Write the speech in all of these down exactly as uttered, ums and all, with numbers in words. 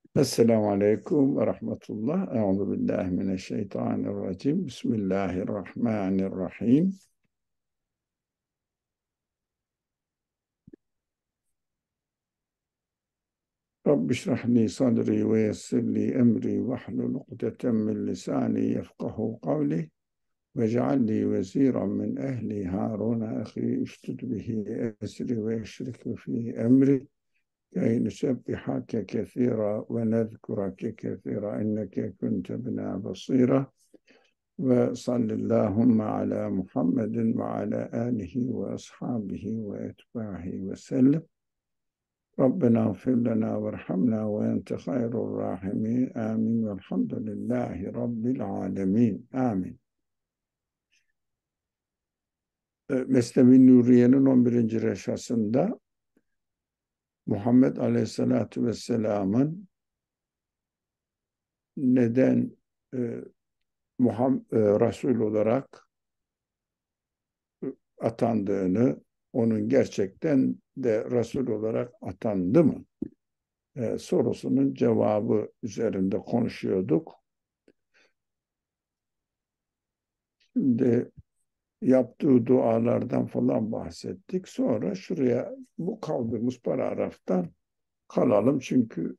Esselamu Aleyküm ve Rahmetullah. Euzu billahi mineşşeytanirracim. Bismillahirrahmanirrahim. Rabbi şrah li sadri ve yessir li emri ve hlul ukdeten min lisani yefkahu kavli ve ceal li veziran min ehli Harun ahi iştud bihi esri ve eşrikü fi emri key nusebbihake kethira ve nezkurake kethira inneke kunte bina basira. Ve sallallahu ala Muhammedin ve ala alihi ve ashabihi ve etbahi ve sellem. Rabbena gfir lena verhamna ve ente hayrul rahimin. Amin. Velhamdülillahi Rabbil alemin. Amin. E, Mesnevi Nuriye'nin on birinci reşasında Muhammed Aleyhisselatü Vesselam'ın neden e, Muhammed, e, Resul olarak atandığını, onun gerçekten de Resul olarak atandı mı e, sorusunun cevabı üzerinde konuşuyorduk. Şimdi yaptığı dualardan falan bahsettik. Sonra şuraya bu kaldığımız paragraftan kalalım. Çünkü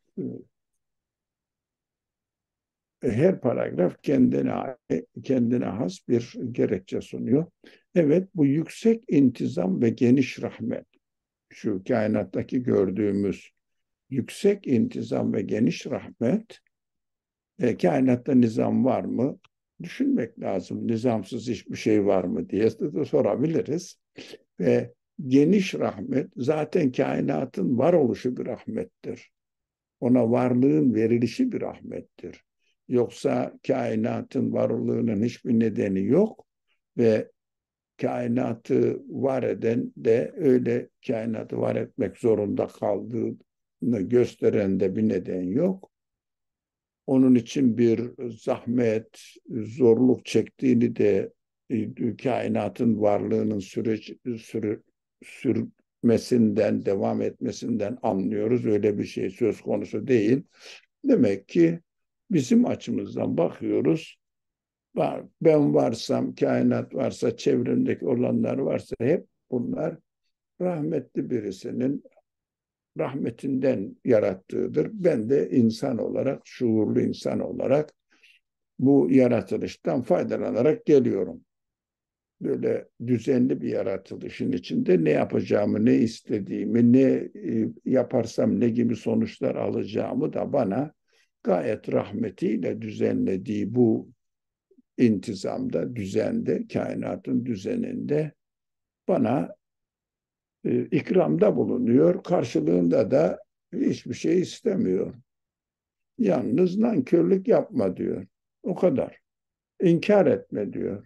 e, her paragraf kendine kendine has bir gerekçe sunuyor. Evet, bu yüksek intizam ve geniş rahmet, şu kainattaki gördüğümüz yüksek intizam ve geniş rahmet, e, kainatta nizam var mı? Düşünmek lazım. Nizamsız hiçbir şey var mı diye de sorabiliriz. Ve geniş rahmet zaten kainatın varoluşu bir rahmettir. Ona varlığın verilişi bir rahmettir. Yoksa kainatın varlığının hiçbir nedeni yok ve kainatı var eden de öyle kainatı var etmek zorunda kaldığını gösteren de bir neden yok. Onun için bir zahmet, zorluk çektiğini de e, kainatın varlığının süreç, sürü, sürmesinden, devam etmesinden anlıyoruz. Öyle bir şey söz konusu değil. Demek ki bizim açımızdan bakıyoruz. Ben varsam, kainat varsa, çevremdeki olanlar varsa hep bunlar rahmetli birisinin rahmetinden yarattığıdır. Ben de insan olarak, şuurlu insan olarak bu yaratılıştan faydalanarak geliyorum. Böyle düzenli bir yaratılışın içinde ne yapacağımı, ne istediğimi, ne e, yaparsam ne gibi sonuçlar alacağımı da bana gayet rahmetiyle düzenlediği bu intizamda, düzende, kainatın düzeninde bana e, ikramda bulunuyor. Karşılığında da hiçbir şey istemiyor. Yalnız nankörlük yapma diyor. O kadar. İnkar etme diyor.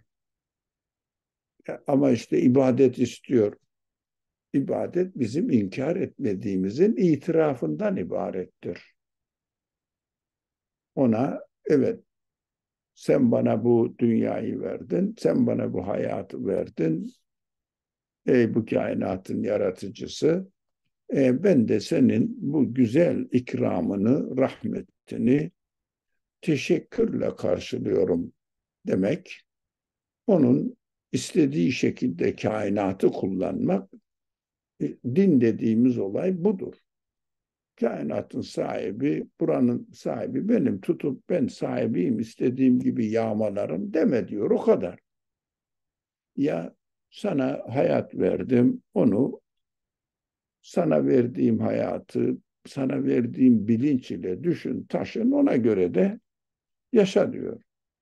Ama işte ibadet istiyor. İbadet bizim inkar etmediğimizin itirafından ibarettir. Ona evet, sen bana bu dünyayı verdin, sen bana bu hayatı verdin. Ey bu kainatın yaratıcısı, e, ben de senin bu güzel ikramını, rahmetini teşekkürle karşılıyorum demek. Onun istediği şekilde kainatı kullanmak, e, din dediğimiz olay budur. Kainatın sahibi, buranın sahibi benim, tutup ben sahibiyim, istediğim gibi yağmalarım deme diyor, o kadar. Ya sana hayat verdim, onu sana verdiğim hayatı, sana verdiğim bilinç ile düşün, taşın, ona göre de yaşa diyor.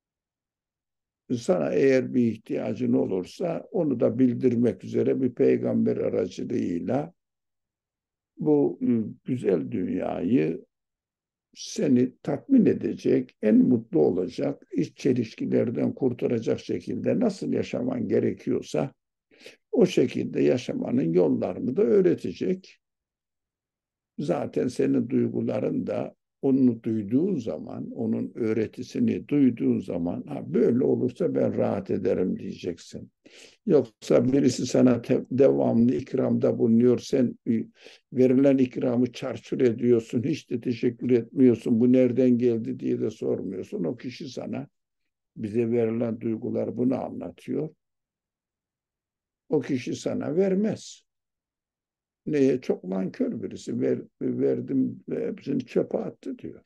Sana eğer bir ihtiyacın olursa onu da bildirmek üzere bir peygamber aracılığıyla bu ıı, güzel dünyayı seni tatmin edecek, en mutlu olacak, iç çelişkilerden kurtaracak şekilde nasıl yaşaman gerekiyorsa o şekilde yaşamanın yollarını da öğretecek. Zaten senin duyguların da onu duyduğun zaman, onun öğretisini duyduğun zaman, ha, böyle olursa ben rahat ederim diyeceksin. Yoksa birisi sana te- devamlı ikramda bulunuyor, sen verilen ikramı çarçur ediyorsun, hiç de teşekkür etmiyorsun, bu nereden geldi diye de sormuyorsun. O kişi sana, bize verilen duygular bunu anlatıyor. O kişi sana vermez. Neye? Çok nankör birisi. Ver, verdim ve hepsini çöpe attı diyor.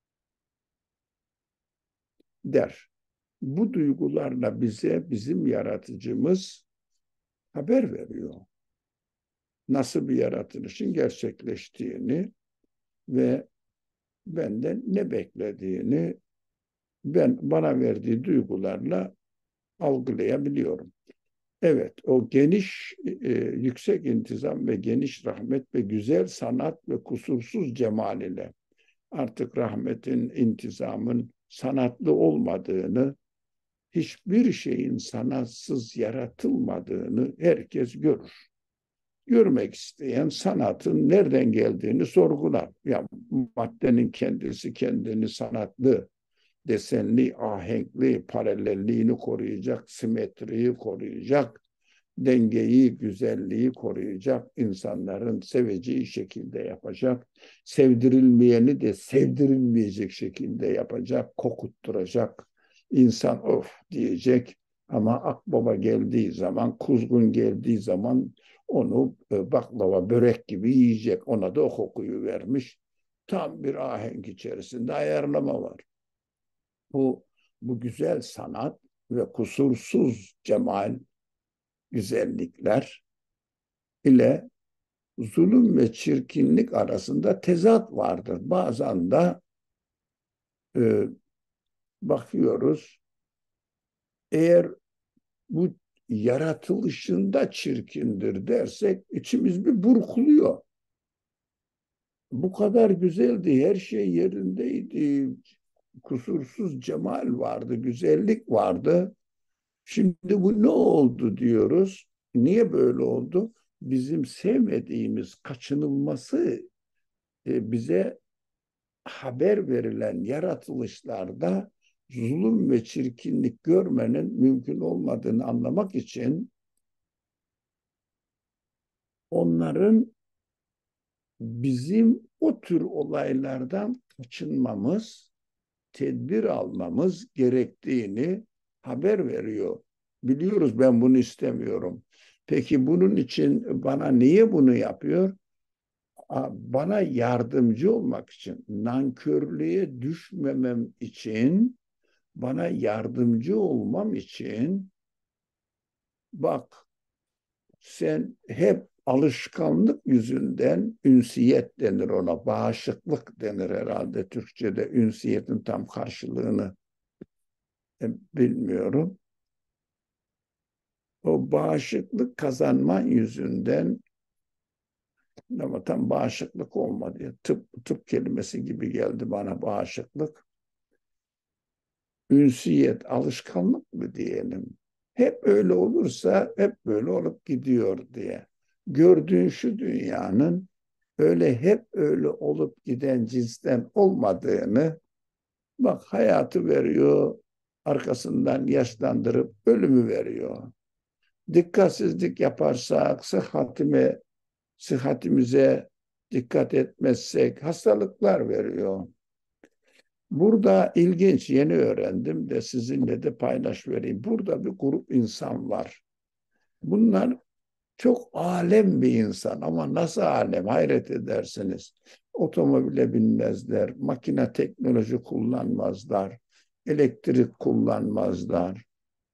Der. Bu duygularla bize bizim yaratıcımız haber veriyor. Nasıl bir yaratılışın gerçekleştiğini ve benden ne beklediğini ben bana verdiği duygularla algılayabiliyorum. Evet, o geniş, e, yüksek intizam ve geniş rahmet ve güzel sanat ve kusursuz cemal ile artık rahmetin, intizamın sanatlı olmadığını, hiçbir şeyin sanatsız yaratılmadığını herkes görür. Görmek isteyen sanatın nereden geldiğini sorgular. Ya maddenin kendisi kendini sanatlı, desenli, ahenkli, paralelliğini koruyacak, simetriyi koruyacak, dengeyi, güzelliği koruyacak, insanların seveceği şekilde yapacak, sevdirilmeyeni de sevdirilmeyecek şekilde yapacak, kokutturacak, insan of diyecek ama akbaba geldiği zaman, kuzgun geldiği zaman onu e, baklava, börek gibi yiyecek. Ona da o kokuyu vermiş. Tam bir ahenk içerisinde ayarlama var. Bu, bu güzel sanat ve kusursuz cemal, güzellikler ile zulüm ve çirkinlik arasında tezat vardır. Bazen de e, bakıyoruz, eğer bu yaratılışında çirkindir dersek içimiz bir burkuluyor. Bu kadar güzeldi, her şey yerindeydi, kusursuz cemal vardı, güzellik vardı. Şimdi bu ne oldu diyoruz. Niye böyle oldu? Bizim sevmediğimiz, kaçınılması e, bize haber verilen yaratılışlarda zulüm ve çirkinlik görmenin mümkün olmadığını anlamak için onların bizim o tür olaylardan kaçınmamız, tedbir almamız gerektiğini haber veriyor. Biliyoruz, ben bunu istemiyorum. Peki bunun için bana niye bunu yapıyor? Bana yardımcı olmak için, nankörlüğe düşmemem için, bana yardımcı olmam için, bak sen hep alışkanlık yüzünden, ünsiyet denir ona, bağışıklık denir herhalde Türkçe'de, ünsiyetin tam karşılığını e, bilmiyorum. O bağışıklık kazanman yüzünden, ama tam bağışıklık olmadı. Tıp, tıp kelimesi gibi geldi bana bağışıklık. Ünsiyet, alışkanlık mı diyelim? Hep öyle olursa hep böyle olup gidiyor diye. Gördüğün şu dünyanın öyle hep öyle olup giden cinsten olmadığını, bak hayatı veriyor, arkasından yaşlandırıp ölümü veriyor. Dikkatsizlik yaparsak, sıhhatime, sıhhatimize dikkat etmezsek hastalıklar veriyor. Burada ilginç, yeni öğrendim de sizinle de paylaş vereyim. Burada bir grup insan var. Bunlar çok alem bir insan ama nasıl alem, hayret edersiniz. Otomobile binmezler, makine teknoloji kullanmazlar, elektrik kullanmazlar.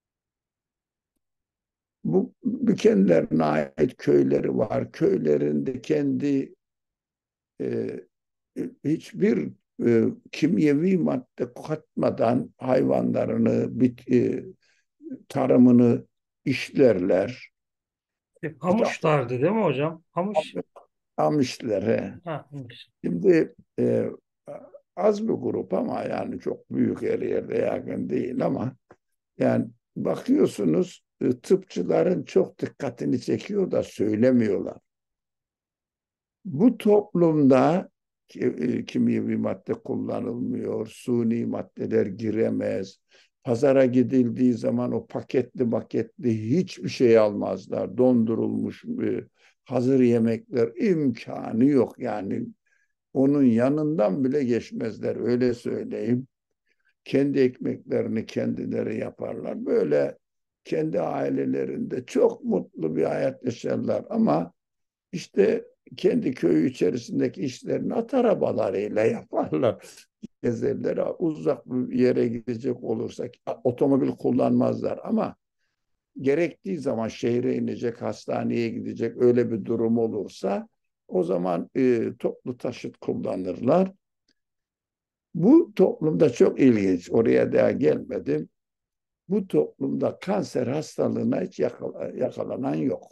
Bu kendilerine ait köyleri var. Köylerinde kendi e, hiçbir e, kimyevi madde katmadan hayvanlarını, bit, e, tarımını işlerler. E, İşte Hamışlardı değil mi hocam? Hamış. Amişlere. Ha, Hamış. Şimdi e, az bir grup ama yani çok büyük, her yerde yaygın değil ama yani bakıyorsunuz e, tıpçıların çok dikkatini çekiyor da söylemiyorlar. Bu toplumda ki- kimyevi madde kullanılmıyor, suni maddeler giremez. Pazara gidildiği zaman o paketli paketli hiçbir şey almazlar. Dondurulmuş e, hazır yemekler imkanı yok yani. Onun yanından bile geçmezler, öyle söyleyeyim. Kendi ekmeklerini kendileri yaparlar. Böyle kendi ailelerinde çok mutlu bir hayat yaşarlar ama işte kendi köyü içerisindeki işlerini at arabalarıyla yaparlar. Gezerler. Uzak bir yere gidecek olursak otomobil kullanmazlar ama gerektiği zaman şehre inecek, hastaneye gidecek öyle bir durum olursa o zaman e, toplu taşıt kullanırlar. Bu toplumda çok ilginç. Oraya daha gelmedim. Bu toplumda kanser hastalığına hiç yakalanan yok.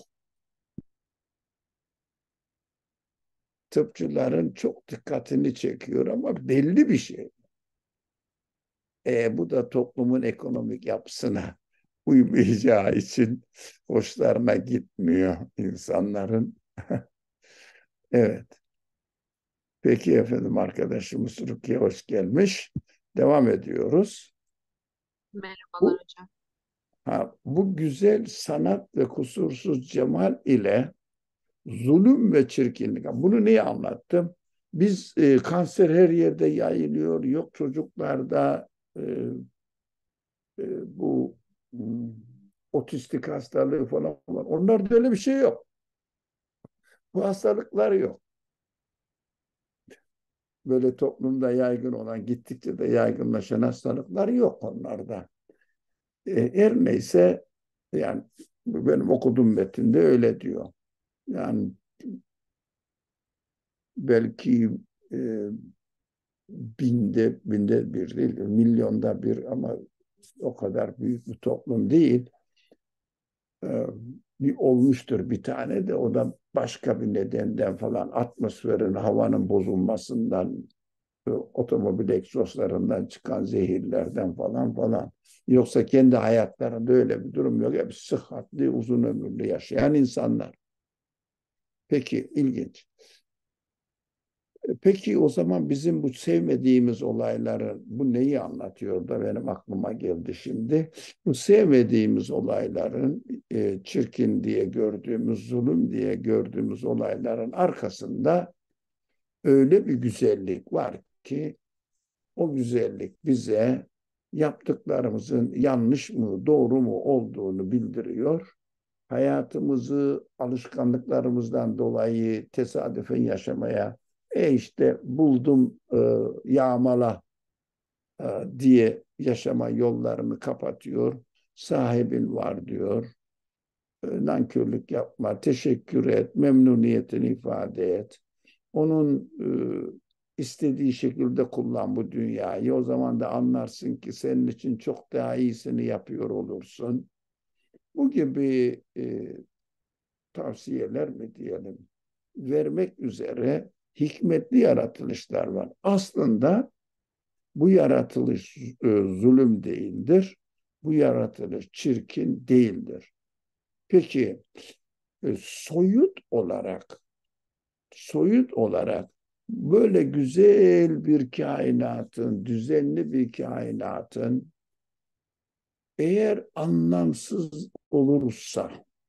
Tıpçıların çok dikkatini çekiyor ama belli bir şey. E, bu da toplumun ekonomik yapısına uymayacağı için hoşlarına gitmiyor insanların. Evet. Peki efendim, arkadaşımız Rukiye hoş gelmiş. Devam ediyoruz. Merhabalar Bu, hocam. ha, bu güzel sanat ve kusursuz cemal ile zulüm ve çirkinlik. Bunu niye anlattım? Biz e, kanser her yerde yayılıyor. Yok çocuklarda e, e, bu hmm, otistik hastalığı falan var. Onlarda öyle bir şey yok. Bu hastalıklar yok. Böyle toplumda yaygın olan, gittikçe de yaygınlaşan hastalıklar yok onlarda. E, her neyse yani benim okuduğum metinde öyle diyor. Yani belki e, binde, binde bir değil, milyonda bir ama o kadar büyük bir toplum değil. Ee, bir olmuştur bir tane de o da başka bir nedenden falan atmosferin, havanın bozulmasından, e, otomobil egzozlarından çıkan zehirlerden falan falan. Yoksa kendi hayatlarında öyle bir durum yok. Hep sıhhatli, uzun ömürlü yaşayan insanlar. Peki, ilginç. Peki o zaman bizim bu sevmediğimiz olayları, bu neyi anlatıyor da benim aklıma geldi şimdi. Bu sevmediğimiz olayların, e, çirkin diye gördüğümüz, zulüm diye gördüğümüz olayların arkasında öyle bir güzellik var ki o güzellik bize yaptıklarımızın yanlış mı, doğru mu olduğunu bildiriyor. Hayatımızı alışkanlıklarımızdan dolayı tesadüfen yaşamaya, e işte buldum e, yağmala e, diye yaşama yollarını kapatıyor. Sahibin var diyor. E, nankörlük yapma, teşekkür et, memnuniyetini ifade et. Onun e, istediği şekilde kullan bu dünyayı. O zaman da anlarsın ki senin için çok daha iyisini yapıyor olursun. Bu gibi e, tavsiyeler mi diyelim, vermek üzere hikmetli yaratılışlar var. Aslında bu yaratılış e, zulüm değildir. Bu yaratılış çirkin değildir. Peki e, soyut olarak soyut olarak böyle güzel bir kainatın, düzenli bir kainatın eğer anlamsız olursa,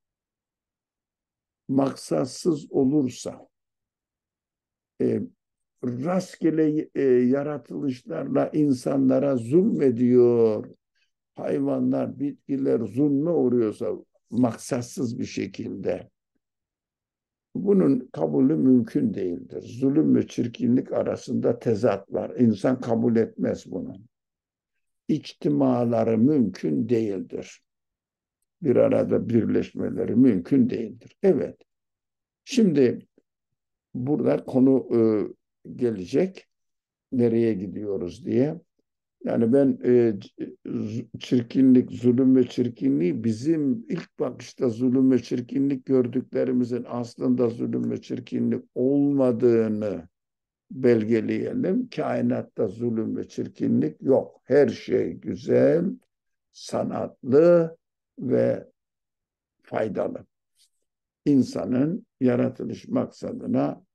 maksatsız olursa, e, rastgele e, yaratılışlarla insanlara zulmediyor, hayvanlar, bitkiler zulme uğruyorsa maksatsız bir şekilde bunun kabulü mümkün değildir. Zulüm ve çirkinlik arasında tezat var. İnsan kabul etmez bunu. İçtimaları mümkün değildir. Bir arada birleşmeleri mümkün değildir. Evet. Şimdi burada konu e, gelecek. Nereye gidiyoruz diye. Yani ben e, çirkinlik, zulüm ve çirkinliği bizim ilk bakışta zulüm ve çirkinlik gördüklerimizin aslında zulüm ve çirkinlik olmadığını belgeleyelim. Kainatta zulüm ve çirkinlik yok. Her şey güzel, sanatlı ve faydalı. İnsanın yaratılış maksadına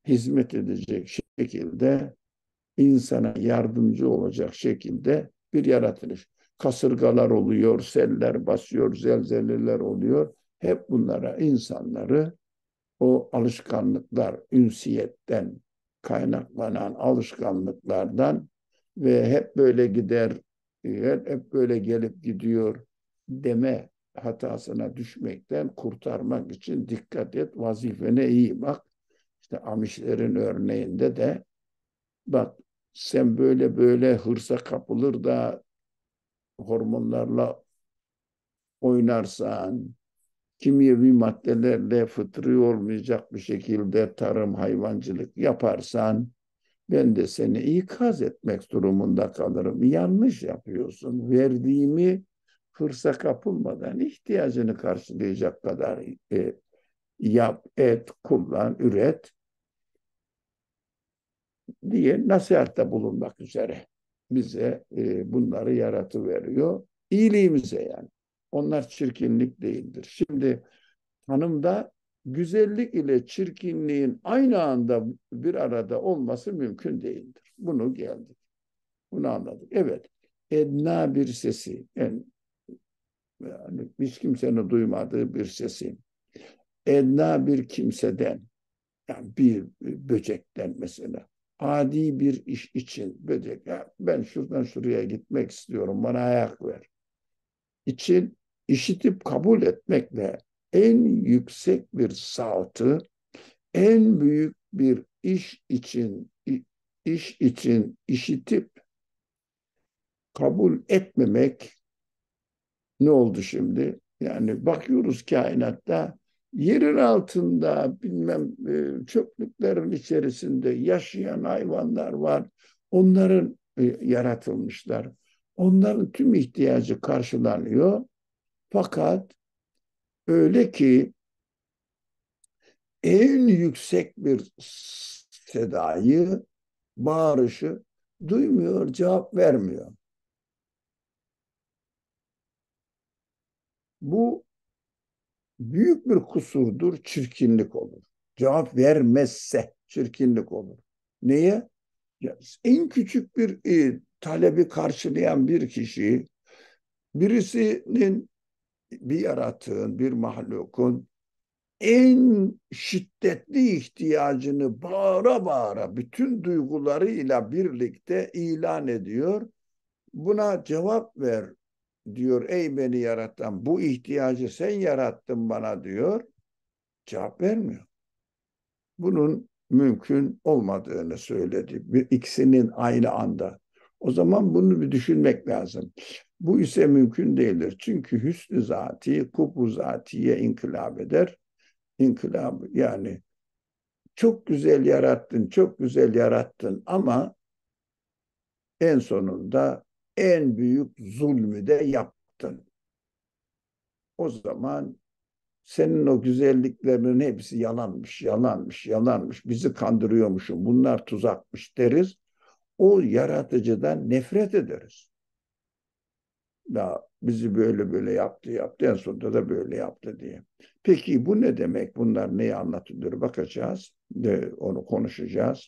hizmet edecek şekilde, insana yardımcı olacak şekilde bir yaratılış. Kasırgalar oluyor, seller basıyor, zelzeleler oluyor. Hep bunlara insanları o alışkanlıklar, ünsiyetten kaynaklanan alışkanlıklardan ve hep böyle gider, hep böyle gelip gidiyor deme hatasına düşmekten kurtarmak için dikkat et, vazifene iyi bak. İşte Amişlerin örneğinde de bak, sen böyle böyle hırsa kapılır da hormonlarla oynarsan, kimyevi maddelerle fıtri olmayacak bir şekilde tarım, hayvancılık yaparsan, ben de seni ikaz etmek durumunda kalırım. Yanlış yapıyorsun. Verdiğimi hırsa kapılmadan ihtiyacını karşılayacak kadar e, yap, et, kullan, üret diye nasihatte bulunmak üzere bize e, bunları yaratıveriyor. İyiliğimize yani. Onlar çirkinlik değildir. Şimdi tanımda güzellik ile çirkinliğin aynı anda bir arada olması mümkün değildir. Bunu geldik. Bunu anladık. Evet. Edna bir sesi, yani, yani hiç kimsenin duymadığı bir sesi, edna bir kimseden, yani bir böcekten mesela, adi bir iş için böcek, ya ben şuradan şuraya gitmek istiyorum, bana ayak ver için işitip kabul etmekle en yüksek bir saatı, en büyük bir iş için iş için işitip kabul etmemek ne oldu şimdi? Yani bakıyoruz kainatta, yerin altında bilmem e, çöplüklerin içerisinde yaşayan hayvanlar var. Onların e, yaratılmışlar. Onların tüm ihtiyacı karşılanıyor. Fakat öyle ki en yüksek bir sedayı, bağırışı duymuyor, cevap vermiyor. Bu büyük bir kusurdur, çirkinlik olur. Cevap vermezse çirkinlik olur. Neye? Ya, en küçük bir e, talebi karşılayan bir kişi, birisinin, bir yaratığın, bir mahlukun en şiddetli ihtiyacını bağıra bağıra bütün duygularıyla birlikte ilan ediyor. Buna cevap ver diyor, ey beni yaratan, bu ihtiyacı sen yarattın bana diyor. Cevap vermiyor. Bunun mümkün olmadığını söyledi. Bir ikisinin aynı anda. O zaman bunu bir düşünmek lazım. Bu ise mümkün değildir. Çünkü hüsnü zati, kubu zatiye inkılap eder. İnkılap yani çok güzel yarattın, çok güzel yarattın ama en sonunda en büyük zulmü de yaptın. O zaman senin o güzelliklerinin hepsi yalanmış, yalanmış, yalanmış. Bizi kandırıyormuşum, bunlar tuzakmış deriz. O yaratıcıdan nefret ederiz. Ya bizi böyle böyle yaptı, yaptı, en sonunda da böyle yaptı diye. Peki bu ne demek? Bunlar neyi anlatılıyor? Bakacağız, de onu konuşacağız.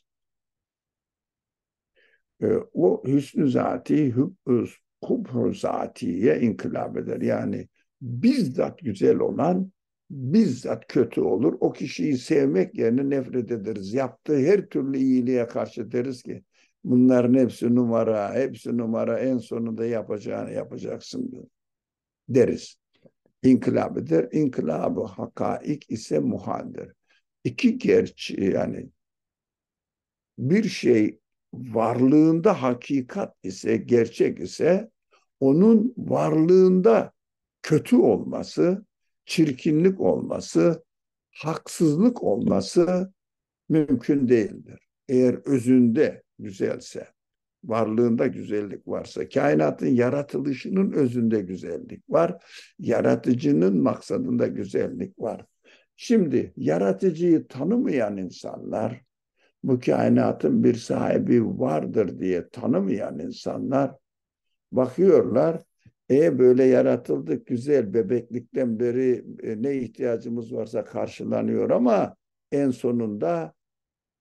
E, o hüsnü zati, kubhu zatiye inkılap eder. Yani bizzat güzel olan bizzat kötü olur. O kişiyi sevmek yerine nefret ederiz. Yaptığı her türlü iyiliğe karşı deriz ki bunların hepsi numara, hepsi numara, en sonunda yapacağını yapacaksın deriz. İnkılap eder. İnkılabı hakaik ise muhaldir. İki gerçi yani bir şey varlığında hakikat ise, gerçek ise onun varlığında kötü olması, çirkinlik olması, haksızlık olması mümkün değildir. Eğer özünde güzelse, varlığında güzellik varsa, kainatın yaratılışının özünde güzellik var, yaratıcının maksadında güzellik var. Şimdi yaratıcıyı tanımayan insanlar, bu kainatın bir sahibi vardır diye tanımayan insanlar bakıyorlar. E böyle yaratıldık, güzel, bebeklikten beri e, ne ihtiyacımız varsa karşılanıyor ama en sonunda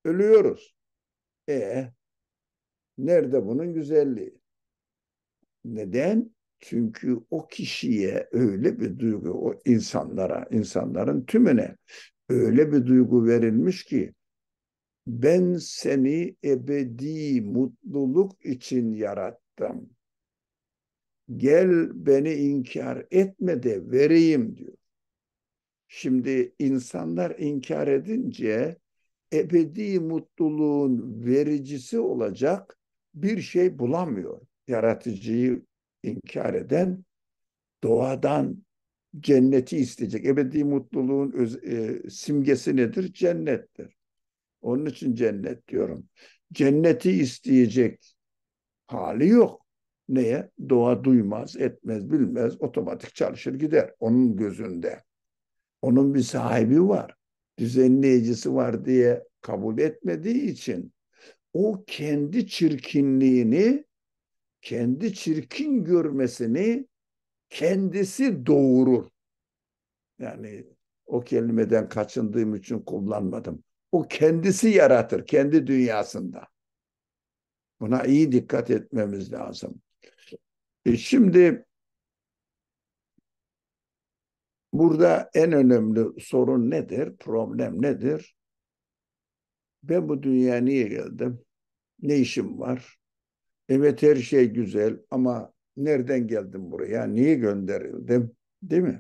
Ölüyoruz. E nerede bunun güzelliği? Neden? Çünkü o kişiye öyle bir duygu, o insanlara, insanların tümüne öyle bir duygu verilmiş ki ben seni ebedi mutluluk için yarattım. Gel beni inkar etme de vereyim diyor. Şimdi insanlar inkar edince ebedi mutluluğun vericisi olacak bir şey bulamıyor. Yaratıcıyı inkar eden doğadan cenneti isteyecek. Ebedi mutluluğun öz, e, simgesi nedir? Cennettir. Onun için cennet diyorum. Cenneti isteyecek hali yok. Neye? Doğa duymaz, etmez, bilmez, otomatik çalışır gider onun gözünde. Onun bir sahibi var, düzenleyicisi var diye kabul etmediği için o kendi çirkinliğini, kendi çirkin görmesini kendisi doğurur. Yani o kelimeden kaçındığım için kullanmadım. O kendisi yaratır, kendi dünyasında. Buna iyi dikkat etmemiz lazım. E şimdi burada en önemli sorun nedir? Problem nedir? Ben bu dünyaya niye geldim? Ne işim var? Evet her şey güzel ama nereden geldim buraya? Niye gönderildim? Değil mi?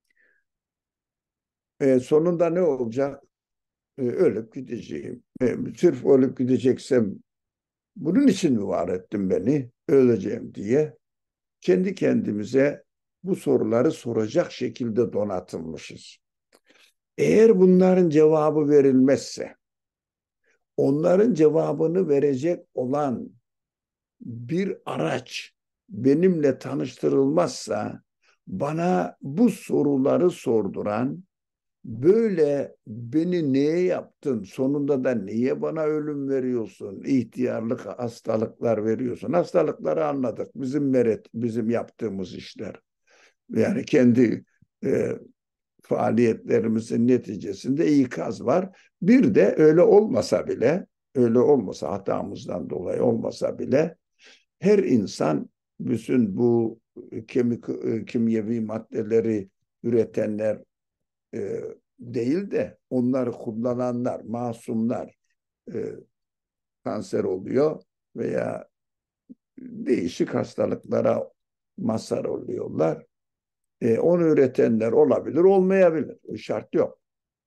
E, sonunda ne olacak? E, ölüp gideceğim. E, sırf ölüp gideceksem bunun için mi var ettin beni? Öleceğim diye. Kendi kendimize bu soruları soracak şekilde donatılmışız. Eğer bunların cevabı verilmezse, onların cevabını verecek olan bir araç benimle tanıştırılmazsa, bana bu soruları sorduran, böyle beni neye yaptın, sonunda da niye bana ölüm veriyorsun, ihtiyarlık, hastalıklar veriyorsun. Hastalıkları anladık, bizim meret, bizim yaptığımız işler. Yani kendi e, faaliyetlerimizin neticesinde ikaz var. Bir de öyle olmasa bile, öyle olmasa hatamızdan dolayı olmasa bile her insan bütün bu kemik, kimyevi maddeleri üretenler e, değil de onları kullananlar, masumlar e, kanser oluyor veya değişik hastalıklara mazhar oluyorlar. E, onu üretenler olabilir, olmayabilir. O şart yok.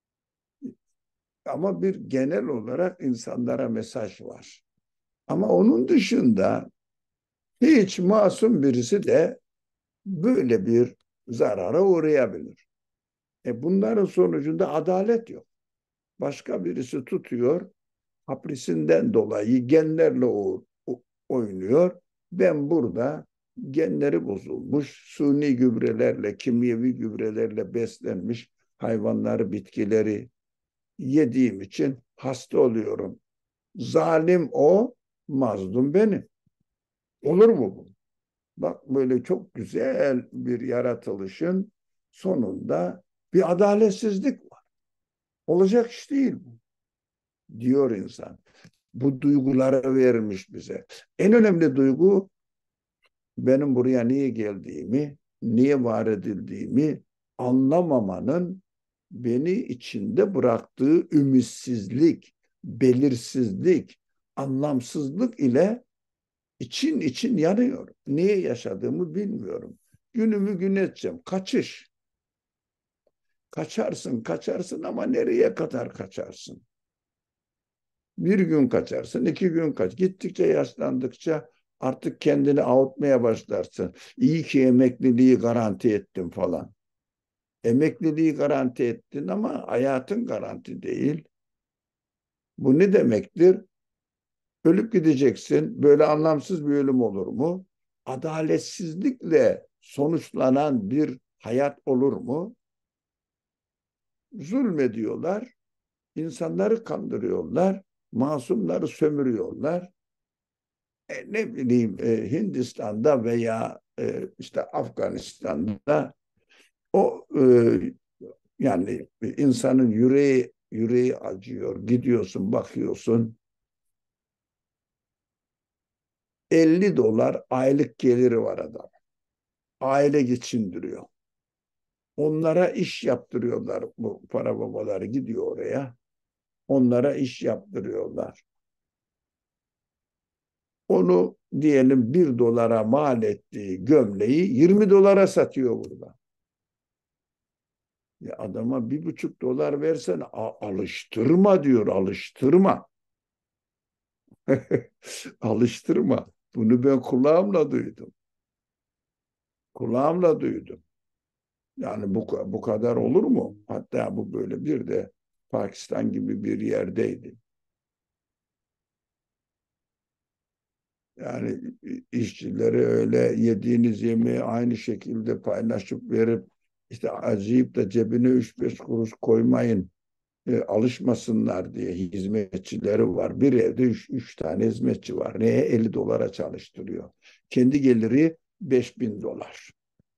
Ama bir genel olarak insanlara mesaj var. Ama onun dışında hiç masum birisi de böyle bir zarara uğrayabilir. E bunların sonucunda adalet yok. Başka birisi tutuyor, haprisinden dolayı genlerle o, o, oynuyor. Ben burada genleri bozulmuş, suni gübrelerle, kimyevi gübrelerle beslenmiş hayvanları, bitkileri yediğim için hasta oluyorum. Zalim o, mazlum benim. Olur mu bu? Bak böyle çok güzel bir yaratılışın sonunda bir adaletsizlik var. Olacak iş değil bu, diyor insan. Bu duyguları vermiş bize. En önemli duygu benim buraya niye geldiğimi, niye var edildiğimi anlamamanın beni içinde bıraktığı ümitsizlik, belirsizlik, anlamsızlık ile için için yanıyor. Niye yaşadığımı bilmiyorum. Günümü gün edeceğim. Kaçış. Kaçarsın, kaçarsın ama nereye kadar kaçarsın? Bir gün kaçarsın, iki gün kaç. Gittikçe yaşlandıkça artık kendini avutmaya başlarsın. İyi ki emekliliği garanti ettim falan. Emekliliği garanti ettin ama hayatın garanti değil. Bu ne demektir? Ölüp gideceksin. Böyle anlamsız bir ölüm olur mu? Adaletsizlikle sonuçlanan bir hayat olur mu? Zulmediyorlar, insanları kandırıyorlar, masumları sömürüyorlar. E, ne bileyim e, Hindistan'da veya e, işte Afganistan'da o e, yani insanın yüreği yüreği acıyor. Gidiyorsun, bakıyorsun. elli dolar aylık geliri var adam. Aile geçindiriyor. Onlara iş yaptırıyorlar, bu para babaları gidiyor oraya. Onlara iş yaptırıyorlar. Onu diyelim bir dolara mal ettiği gömleği yirmi dolara satıyor burada. Ya adama bir buçuk dolar versen alıştırma diyor, alıştırma. Alıştırma. Bunu ben kulağımla duydum. Kulağımla duydum. Yani bu, bu kadar olur mu? Hatta bu böyle bir de Pakistan gibi bir yerdeydi. Yani işçileri öyle yediğiniz yemeği aynı şekilde paylaşıp verip işte acıyıp da cebine üç beş kuruş koymayın, e, alışmasınlar diye hizmetçileri var. Bir evde üç, üç tane hizmetçi var. Neye elli dolara çalıştırıyor? Kendi geliri beş bin dolar.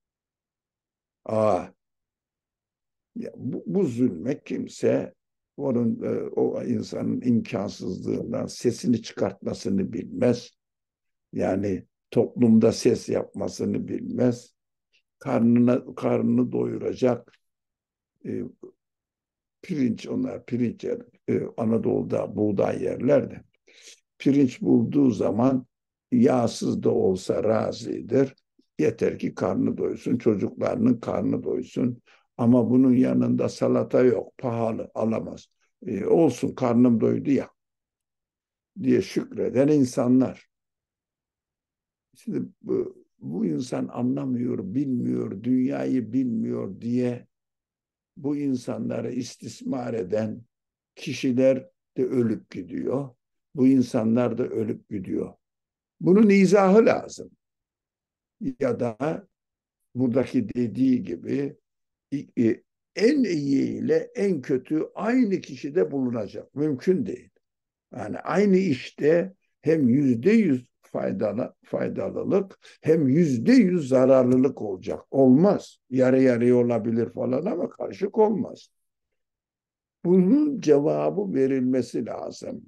Aa, ya bu, bu zulme kimse onun e, o insanın imkansızlığından sesini çıkartmasını bilmez. Yani toplumda ses yapmasını bilmez. Karnına karnını doyuracak e, pirinç, onlar pirinç yer. E, Anadolu'da buğday yerler. Pirinç bulduğu zaman yağsız da olsa razıdır. Yeter ki karnı doysun, çocuklarının karnı doysun. Ama bunun yanında salata yok, pahalı, alamaz. E, olsun karnım doydu ya diye şükreden insanlar. Şimdi bu, bu insan anlamıyor, bilmiyor, dünyayı bilmiyor diye bu insanları istismar eden kişiler de ölüp gidiyor. Bu insanlar da ölüp gidiyor. Bunun izahı lazım. Ya da buradaki dediği gibi en iyi ile en kötü aynı kişide bulunacak. Mümkün değil. Yani aynı işte hem yüzde yüz faydalı, faydalılık hem yüzde yüz zararlılık olacak. Olmaz. Yarı yarıya olabilir falan ama karışık olmaz. Bunun cevabı verilmesi lazım.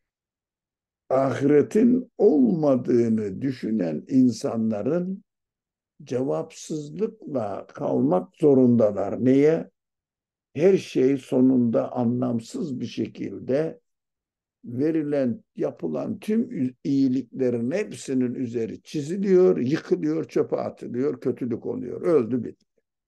Ahiretin olmadığını düşünen insanların cevapsızlıkla kalmak zorundalar. Neye? Her şey sonunda anlamsız bir şekilde verilen, yapılan tüm iyiliklerin hepsinin üzeri çiziliyor, yıkılıyor, çöpe atılıyor, kötülük oluyor. Öldü bitti.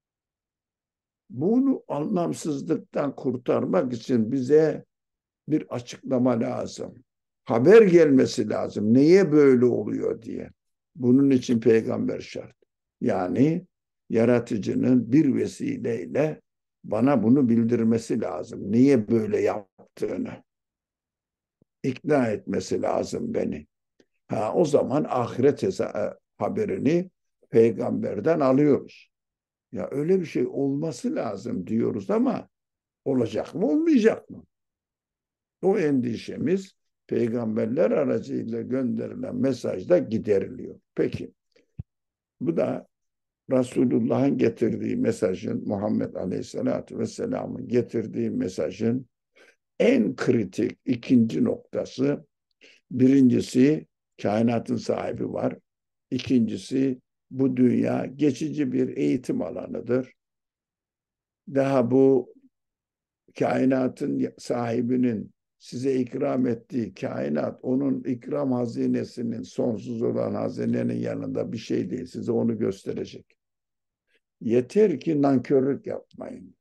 Bunu anlamsızlıktan kurtarmak için bize bir açıklama lazım. Haber gelmesi lazım. Neye böyle oluyor diye. Bunun için peygamber şart. Yani yaratıcının bir vesileyle bana bunu bildirmesi lazım. Niye böyle yaptığını ikna etmesi lazım beni. Ha, o zaman ahiret haberini peygamberden alıyoruz. Ya öyle bir şey olması lazım diyoruz ama olacak mı olmayacak mı? O endişemiz peygamberler aracıyla gönderilen mesajda gideriliyor. Peki bu da Resulullah'ın getirdiği mesajın, Muhammed Aleyhisselatü Vesselam'ın getirdiği mesajın en kritik ikinci noktası. Birincisi kainatın sahibi var. İkincisi bu dünya geçici bir eğitim alanıdır. Daha bu kainatın sahibinin size ikram ettiği kainat, onun ikram hazinesinin sonsuz olan hazinenin yanında bir şey değil. Size onu gösterecek. Yeter ki nankörlük yapmayın.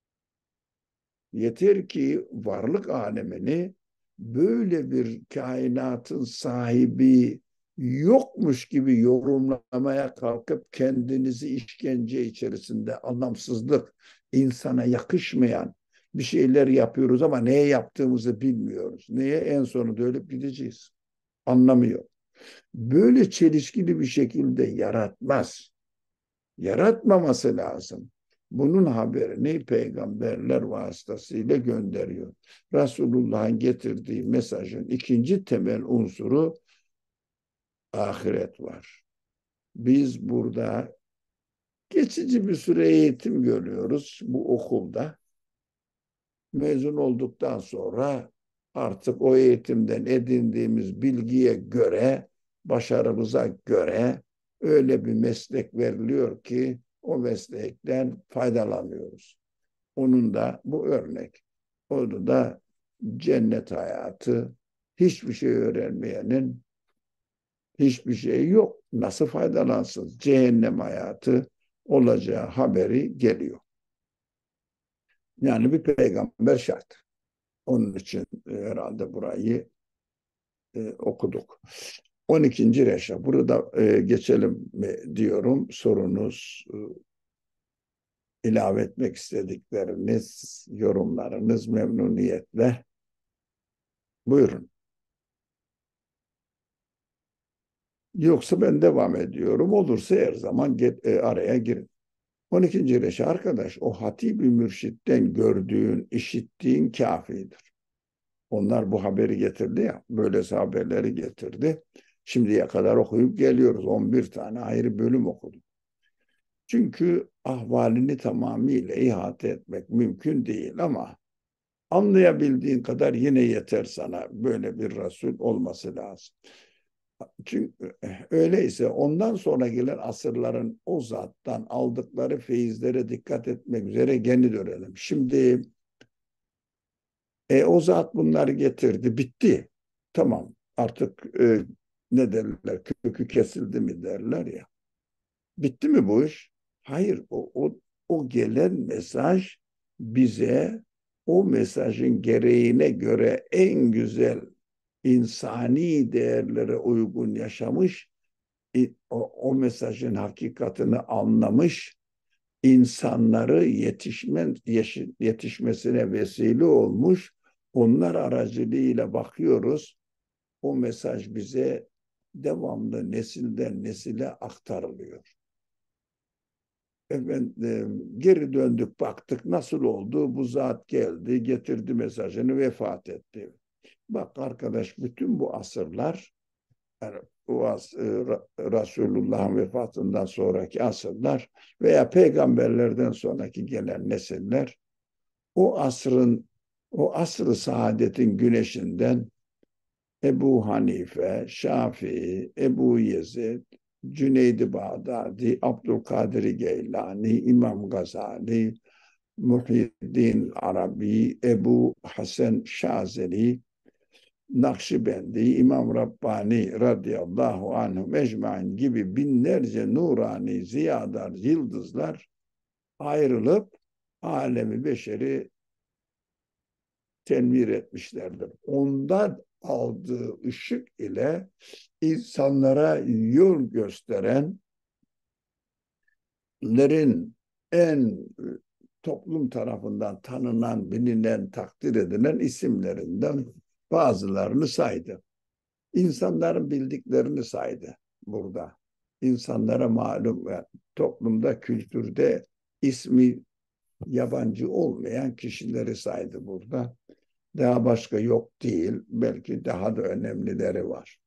Yeter ki varlık alemini böyle bir kainatın sahibi yokmuş gibi yorumlamaya kalkıp kendinizi işkence içerisinde anlamsızlık, insana yakışmayan bir şeyler yapıyoruz ama neye yaptığımızı bilmiyoruz. Neye? En sonunda ölüp gideceğiz. Anlamıyor. Böyle çelişkili bir şekilde yaratmaz. Yaratmaması lazım. Bunun haberini peygamberler vasıtasıyla gönderiyor. Resulullah'ın getirdiği mesajın ikinci temel unsuru ahiret var. Biz burada geçici bir süre eğitim görüyoruz bu okulda. Mezun olduktan sonra artık o eğitimden edindiğimiz bilgiye göre, başarımıza göre öyle bir meslek veriliyor ki o meslekten faydalanıyoruz. Onun da bu örnek. Onu da cennet hayatı, hiçbir şey öğrenmeyenin hiçbir şey yok. Nasıl faydalansın? Cehennem hayatı olacağı haberi geliyor. Yani bir peygamber şart. Onun için e, herhalde burayı e, okuduk. on ikinci reşa. Burada e, geçelim mi diyorum. Sorunuz, e, ilave etmek istedikleriniz, yorumlarınız memnuniyetle. Buyurun. Yoksa ben devam ediyorum. Olursa her zaman get, e, araya girin. on ikinci reşa arkadaş, o hatib-i mürşitten gördüğün, işittiğin kafidir. Onlar bu haberi getirdi ya, böylesi haberleri getirdi. Şimdiye kadar okuyup geliyoruz. on bir tane ayrı bölüm okuduk. Çünkü ahvalini tamamıyla ihate etmek mümkün değil ama anlayabildiğin kadar yine yeter sana. Böyle bir Resul olması lazım. Çünkü öyleyse ondan sonra gelen asırların o zattan aldıkları feyizlere dikkat etmek üzere geri dönelim. Şimdi e, o zat bunları getirdi, bitti. Tamam, artık e, ne derler, kökü kesildi mi derler ya. Bitti mi bu iş? Hayır, o, o, o gelen mesaj bize o mesajın gereğine göre en güzel insani değerlere uygun yaşamış, o, o mesajın hakikatini anlamış, insanları yetişme, yetişmesine vesile olmuş, onlar aracılığıyla bakıyoruz. O mesaj bize devamlı nesilden nesile aktarılıyor. Efendim, geri döndük baktık nasıl oldu? Bu zat geldi, getirdi mesajını, vefat etti. Bak arkadaş, bütün bu asırlar, yani o as, e, Resulullah'ın vefatından sonraki asırlar veya peygamberlerden sonraki gelen nesiller o asrın, o asr-ı saadetin güneşinden Ebu Hanife, Şafii, Ebu Yezid, Cüneyd-i Bağdadi, Abdülkadir Geylani, İmam Gazali, Muhyiddin Arabi, Ebu Hasan Şazeli, Nakşibendi, İmam Rabbani radıyallahu anhum ecmain gibi binlerce nurani ziyadar yıldızlar ayrılıp alemi beşeri tenvir etmişlerdir. Ondan aldığı ışık ile insanlara yol gösterenlerin en toplum tarafından tanınan, bilinen, takdir edilen isimlerinden bazılarını saydı. İnsanların bildiklerini saydı burada. İnsanlara malum ve toplumda, kültürde ismi yabancı olmayan kişileri saydı burada. Daha başka yok değil. Belki daha da önemlileri var.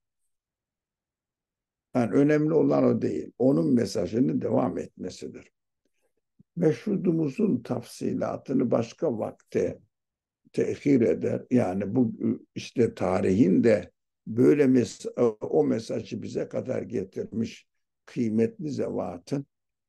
Yani önemli olan o değil. Onun mesajının devam etmesidir. Meşrudumuzun tafsilatını başka vakte tehir eder. Yani bu işte tarihin de böyle mes o mesajı bize kadar getirmiş kıymetli zevatın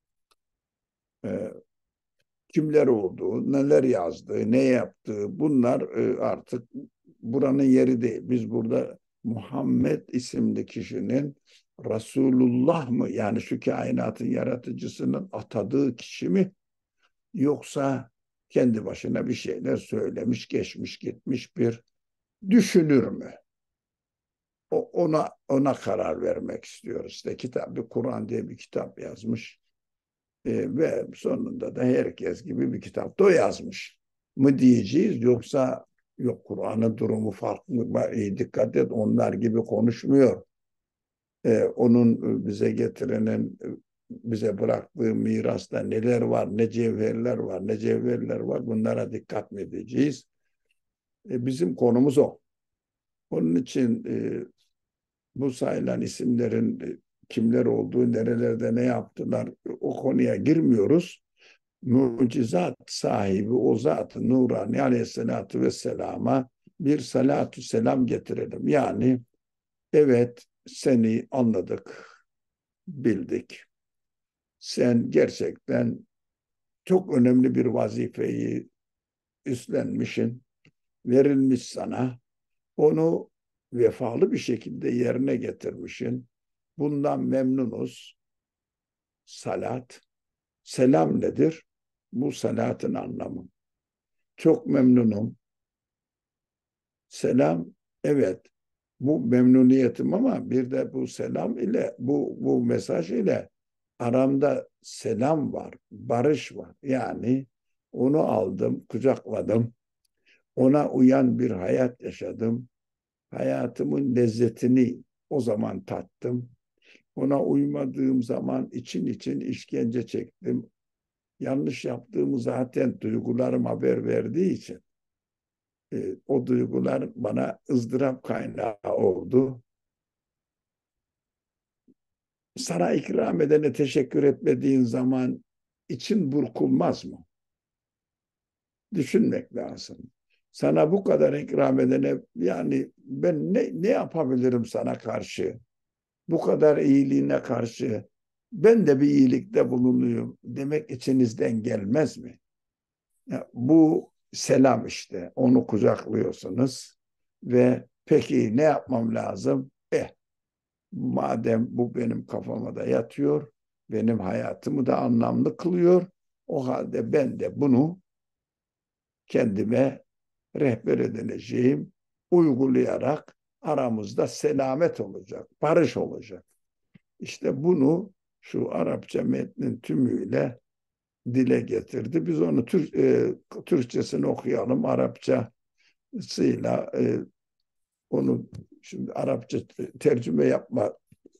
e, kimler olduğu, neler yazdığı, ne yaptığı bunlar e, artık buranın yeri değil. Biz burada Muhammed isimli kişinin Resulullah mı, yani şu kainatın yaratıcısının atadığı kişi mi, yoksa kendi başına bir şeyler söylemiş, geçmiş, gitmiş bir düşünür mü? O, ona ona karar vermek istiyoruz. İşte kitap, bir Kur'an diye bir kitap yazmış. E, ve sonunda da herkes gibi bir kitap da yazmış mı diyeceğiz, yoksa yok Kur'an'ın durumu farklı, e, dikkat et onlar gibi konuşmuyor. E, onun bize getirenin bize bıraktığı mirasta neler var, ne cevherler var, ne cevherler var, bunlara dikkat mi edeceğiz? E, bizim konumuz o. Onun için e, bu sayılan isimlerin e, kimler olduğu, nerelerde ne yaptılar, o konuya girmiyoruz. mucizat sahibi o Zat-ı Nurani Aleyhisselatü Vesselam'a bir salatü selam getirelim. Yani evet, seni anladık, bildik. Sen gerçekten çok önemli bir vazifeyi üstlenmişsin, verilmiş sana. Onu vefalı bir şekilde yerine getirmişsin. Bundan memnunuz. Salat. Selam nedir? Bu salatın anlamı. Çok memnunum. Selam, evet, bu memnuniyetim ama bir de bu selam ile, bu, bu mesaj ile aramda selam var, barış var. Yani onu aldım, kucakladım. Ona uyan bir hayat yaşadım. Hayatımın lezzetini o zaman tattım. Ona uymadığım zaman için için işkence çektim. Yanlış yaptığımı zaten duygularım haber verdiği için e, o duygular bana ızdırap kaynağı oldu. Sana ikram edene teşekkür etmediğin zaman için burkulmaz mı? Düşünmek lazım. Sana bu kadar ikram edene, yani ben ne, ne yapabilirim sana karşı? Bu kadar iyiliğine karşı ben de bir iyilikte bulunuyum demek içinizden gelmez mi? Ya, bu selam işte. Onu kucaklıyorsunuz ve peki ne yapmam lazım? Eh, madem bu benim kafama da yatıyor, benim hayatımı da anlamlı kılıyor, o halde ben de bunu kendime rehber edineceğim, uygulayarak aramızda selamet olacak, barış olacak. İşte bunu şu Arapça metnin tümüyle dile getirdi. Biz onu Tür e, Türkçesini okuyalım, Arapçasıyla e, onu şimdi Arapça tercüme yapma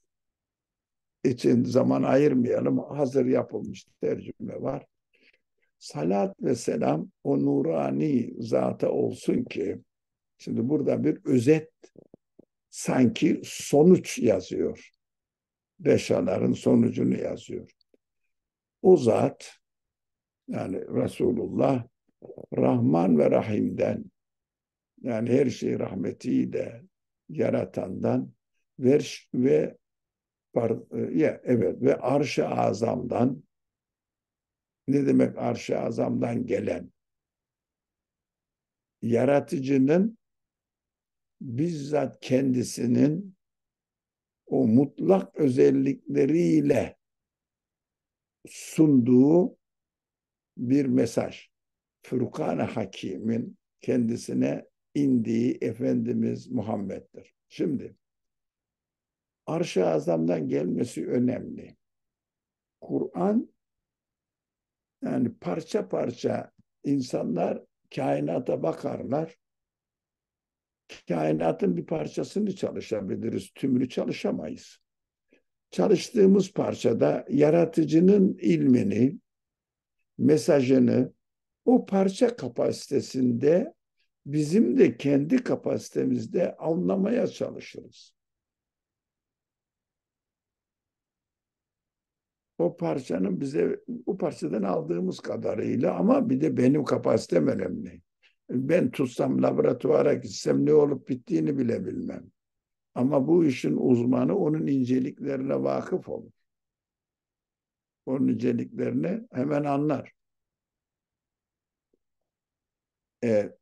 için zaman ayırmayalım. Hazır yapılmış tercüme var. Salat ve selam o nurani zata olsun ki, şimdi burada bir özet, sanki sonuç yazıyor. Reşaların sonucunu yazıyor. O zat, yani Resulullah, Rahman ve Rahim'den, yani her şeyi rahmetiyle yaratandan ve, ve ya, evet, ve arş-ı azamdan, ne demek arş-ı azamdan gelen, yaratıcının bizzat kendisinin o mutlak özellikleriyle sunduğu bir mesaj. Furkan-ı Hakim'in kendisine indiği Efendimiz Muhammed'dir. Şimdi arş-ı azamdan gelmesi önemli. Kur'an, yani parça parça insanlar kainata bakarlar. Kainatın bir parçasını çalışabiliriz, tümünü çalışamayız. Çalıştığımız parçada yaratıcının ilmini, mesajını o parça kapasitesinde bizim de kendi kapasitemizde anlamaya çalışırız. O parçanın bize, bu parçadan aldığımız kadarıyla, ama bir de benim kapasitem önemli. Ben tutsam, laboratuvara gitsem ne olup bittiğini bile bilmem. Ama bu işin uzmanı onun inceliklerine vakıf olur. Onun inceliklerini hemen anlar. E,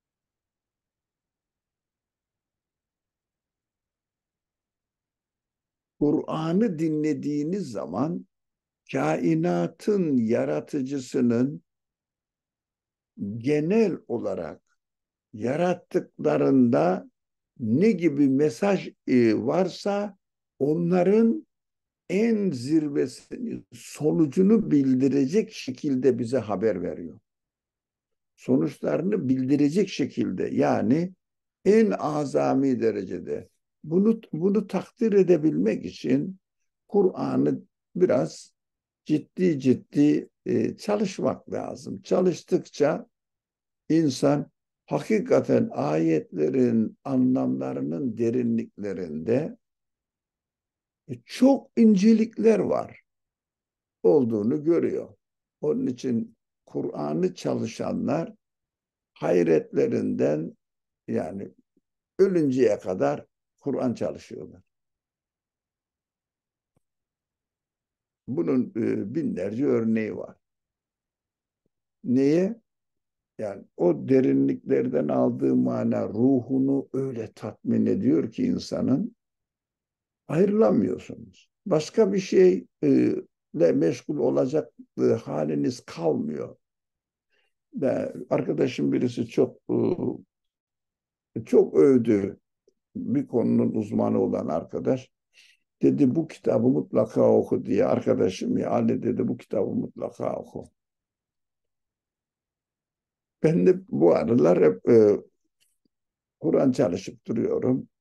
Kur'an'ı dinlediğiniz zaman kainatın yaratıcısının genel olarak yarattıklarında ne gibi mesaj e, varsa onların en zirvesini, sonucunu bildirecek şekilde bize haber veriyor. Sonuçlarını bildirecek şekilde, yani en azami derecede. Bunu, bunu takdir edebilmek için Kur'an'ı biraz ciddi ciddi e, çalışmak lazım. Çalıştıkça insan hakikaten ayetlerin anlamlarının derinliklerinde çok incelikler var olduğunu görüyor. Onun için Kur'an'ı çalışanlar hayretlerinden, yani ölünceye kadar Kur'an çalışıyorlar. Bunun e, binlerce örneği var. Neye? Yani o derinliklerden aldığı mana ruhunu öyle tatmin ediyor ki insanın, ayrılamıyorsunuz. Başka bir şeyle meşgul olacak haliniz kalmıyor. Ve arkadaşım birisi çok e, çok övdü, bir konunun uzmanı olan arkadaş. Dedi bu kitabı mutlaka oku diye. Arkadaşım, ya Ali dedi, bu kitabı mutlaka oku. Ben de bu aralar hep e, Kur'an çalışıp duruyorum.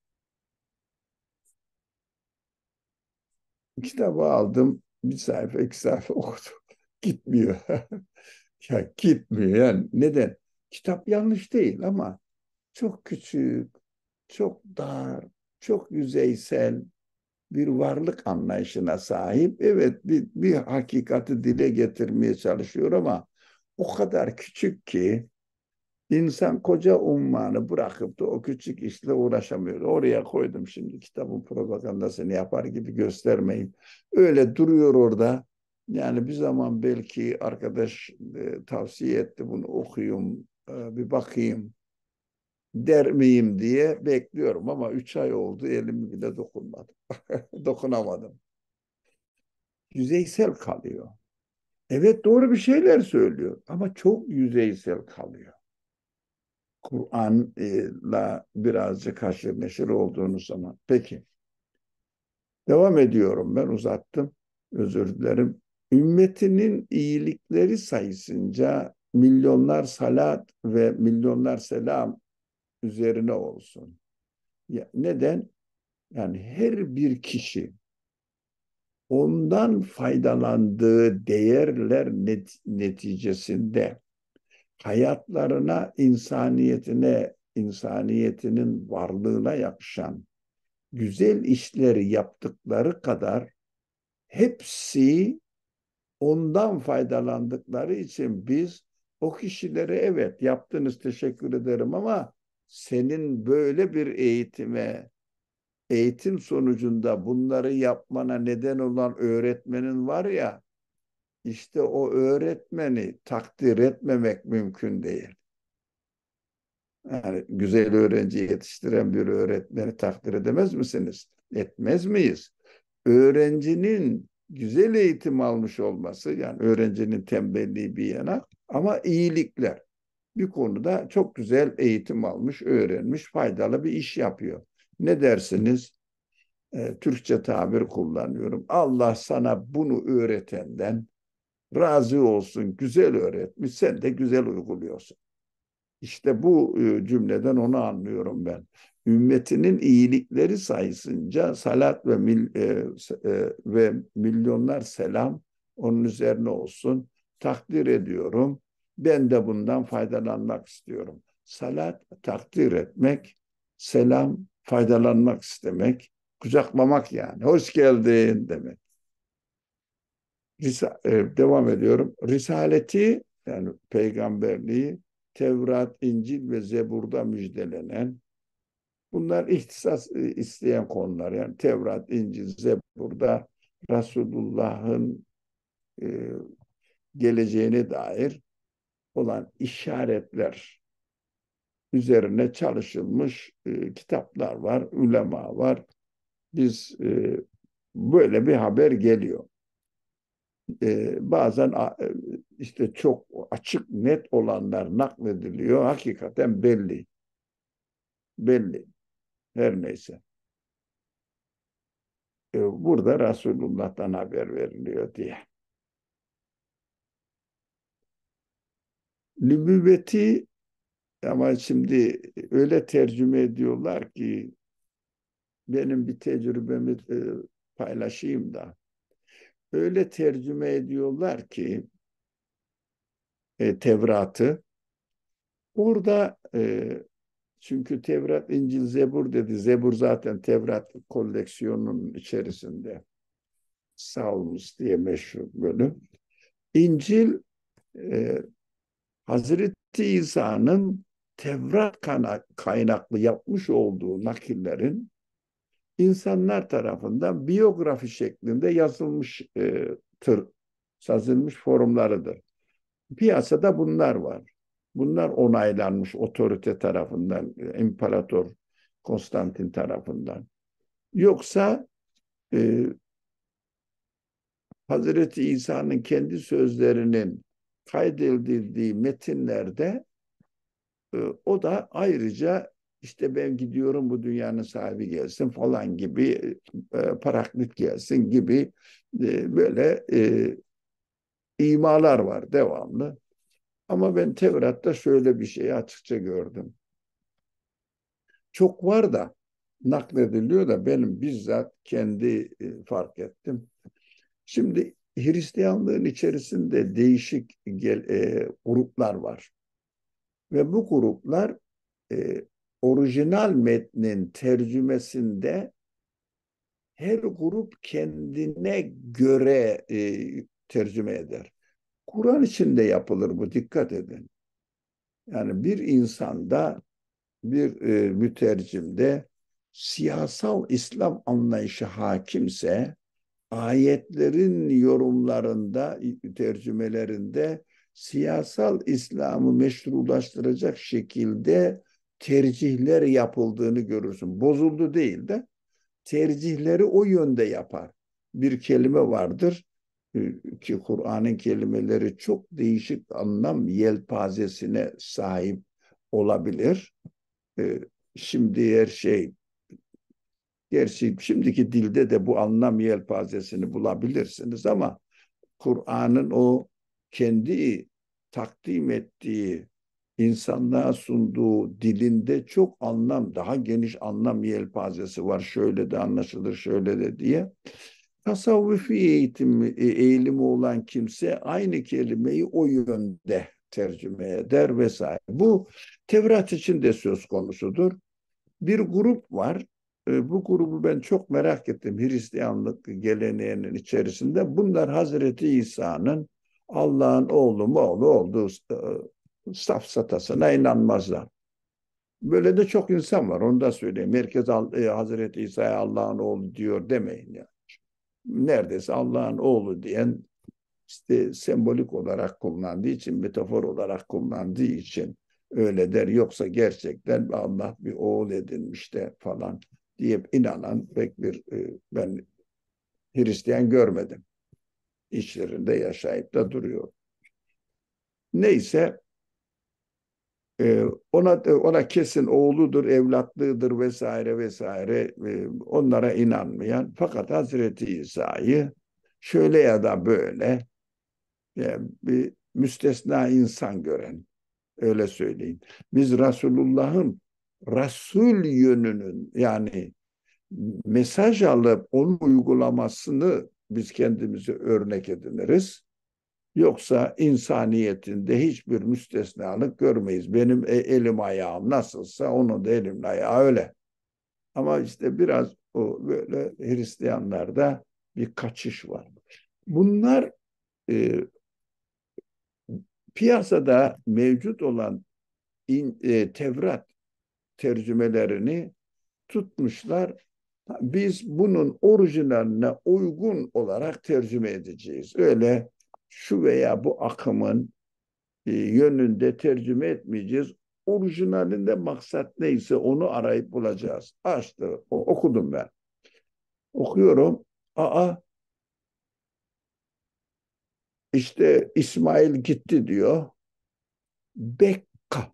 Kitabı aldım. Bir sayfa, iki sayfa okudum. Gitmiyor. Ya gitmiyor yani. Neden? Kitap yanlış değil ama çok küçük, çok dar, çok yüzeysel bir varlık anlayışına sahip. Evet, bir, bir hakikati dile getirmeye çalışıyor ama o kadar küçük ki insan koca ummanı bırakıp da o küçük işle uğraşamıyor. Oraya koydum, şimdi kitabın propagandasını yapar gibi göstermeyeyim. Öyle duruyor orada. Yani bir zaman belki arkadaş e, tavsiye etti, bunu okuyayım, e, bir bakayım der miyim diye bekliyorum ama üç ay oldu, elimi bile dokunmadım. Dokunamadım. Yüzeysel kalıyor. Evet, doğru bir şeyler söylüyor ama çok yüzeysel kalıyor. Kur'an'la birazcık haşır neşir olduğunuz zaman. Peki, devam ediyorum, ben uzattım. Özür dilerim. Ümmetinin iyilikleri sayısınca milyonlar salat ve milyonlar selam üzerine olsun. Ya, neden? Yani her bir kişi ondan faydalandığı değerler net, neticesinde hayatlarına, insaniyetine, insaniyetinin varlığına yakışan güzel işleri yaptıkları kadar hepsi ondan faydalandıkları için biz o kişilere evet yaptınız, teşekkür ederim ama senin böyle bir eğitime, eğitim sonucunda bunları yapmana neden olan öğretmenin var ya, işte o öğretmeni takdir etmemek mümkün değil. Yani güzel öğrenci yetiştiren bir öğretmeni takdir edemez misiniz? Etmez miyiz? Öğrencinin güzel eğitim almış olması, yani öğrencinin tembelliği bir yana, ama iyilikler. Bir konuda çok güzel eğitim almış, öğrenmiş, faydalı bir iş yapıyor. Ne dersiniz? E, Türkçe tabir kullanıyorum. Allah sana bunu öğretenden razı olsun, güzel öğretmiş, sen de güzel uyguluyorsun. İşte bu e, cümleden onu anlıyorum ben. Ümmetinin iyilikleri sayısınca salat ve mil, e, e, ve milyonlar selam onun üzerine olsun. Takdir ediyorum. Ben de bundan faydalanmak istiyorum. Salat takdir etmek, selam faydalanmak istemek, kucaklamak yani. Hoş geldin demek. Risa, e, devam ediyorum. Risaleti, yani peygamberliği Tevrat, İncil ve Zebur'da müjdelenen, bunlar ihtisas e, isteyen konular. Yani Tevrat, İncil, Zebur'da Resulullah'ın e, geleceğine dair olan işaretler üzerine çalışılmış e, kitaplar var, ulema var. Biz e, böyle bir haber geliyor. E, bazen e, işte çok açık, net olanlar naklediliyor. Hakikaten belli, belli. Her neyse. E, burada Resulullah'tan haber veriliyor diye. Nübüvveti, ama şimdi öyle tercüme ediyorlar ki, benim bir tecrübemi e, paylaşayım da. Öyle tercüme ediyorlar ki e, Tevrat'ı. Orada e, çünkü Tevrat, İncil, Zebur dedi. Zebur zaten Tevrat koleksiyonunun içerisinde. Salmus diye meşhur bölüm. İncil e, Hazreti İsa'nın Tevrat kaynaklı yapmış olduğu nakillerin insanlar tarafından biyografi şeklinde yazılmış e, tır, yazılmış formlarıdır. Piyasada bunlar var. Bunlar onaylanmış otorite tarafından, İmparator Konstantin tarafından. Yoksa e, Hazreti İsa'nın kendi sözlerinin kaydedildiği metinlerde e, o da ayrıca işte ben gidiyorum bu dünyanın sahibi gelsin falan gibi e, paraklit gelsin gibi e, böyle e, imalar var devamlı. Ama ben Tevrat'ta şöyle bir şeyi açıkça gördüm. Çok var da naklediliyor da benim bizzat kendi e, fark ettim. Şimdi Hristiyanlığın içerisinde değişik gel, e, gruplar var. Ve bu gruplar e, orijinal metnin tercümesinde her grup kendine göre e, tercüme eder. Kur'an içinde yapılır bu, dikkat edin. Yani bir insanda, bir e, mütercimde siyasal İslam anlayışı hakimse ayetlerin yorumlarında, tercümelerinde siyasal İslam'ı meşrulaştıracak şekilde tercihler yapıldığını görürsün. Bozuldu değil de tercihleri o yönde yapar. Bir kelime vardır e, ki Kur'an'ın kelimeleri çok değişik anlam yelpazesine sahip olabilir. E, Şimdi her şey, gerçi şimdiki dilde de bu anlam yelpazesini bulabilirsiniz ama Kur'an'ın o kendi takdim ettiği, insanlığa sunduğu dilinde çok anlam, daha geniş anlam yelpazesi var. Şöyle de anlaşılır, şöyle de diye. Tasavvufi eğitimi, e, eğilimi olan kimse aynı kelimeyi o yönde tercüme eder vesaire. Bu Tevrat için de söz konusudur. Bir grup var. E, Bu grubu ben çok merak ettim Hristiyanlık geleneğinin içerisinde. Bunlar Hazreti İsa'nın Allah'ın oğlu mu oğlu olduğu e, safsatasına inanmazlar. Böyle de çok insan var. Onu da söyleyeyim. Herkes e, Hazreti İsa'ya Allah'ın oğlu diyor demeyin ya. Neredeyse Allah'ın oğlu diyen işte sembolik olarak kullandığı için, metafor olarak kullandığı için öyle der. Yoksa gerçekten Allah bir oğul edinmiş de falan diye inanan pek bir e, ben Hristiyan görmedim. İçlerinde yaşayıp da duruyor. Neyse e, ona ona kesin oğludur, evlatlığıdır vesaire vesaire e, onlara inanmayan fakat Hazreti İsa'yı şöyle ya da böyle yani bir müstesna insan gören, öyle söyleyeyim. Biz Resulullah'ın Resul yönünün yani mesaj alıp onun uygulamasını biz kendimize örnek ediniriz. Yoksa insaniyetinde hiçbir müstesnalık görmeyiz. Benim e, elim ayağım nasılsa onun da elim ayağı öyle. Ama işte biraz o böyle Hristiyanlarda bir kaçış var. Bunlar e, piyasada mevcut olan in, e, Tevrat tercümelerini tutmuşlar. Biz bunun orijinaline uygun olarak tercüme edeceğiz. Öyle şu veya bu akımın e, yönünde tercüme etmeyeceğiz. Orijinalinde maksat neyse onu arayıp bulacağız. Açtı, o, okudum ben. Okuyorum. Aa işte İsmail gitti diyor. Bekka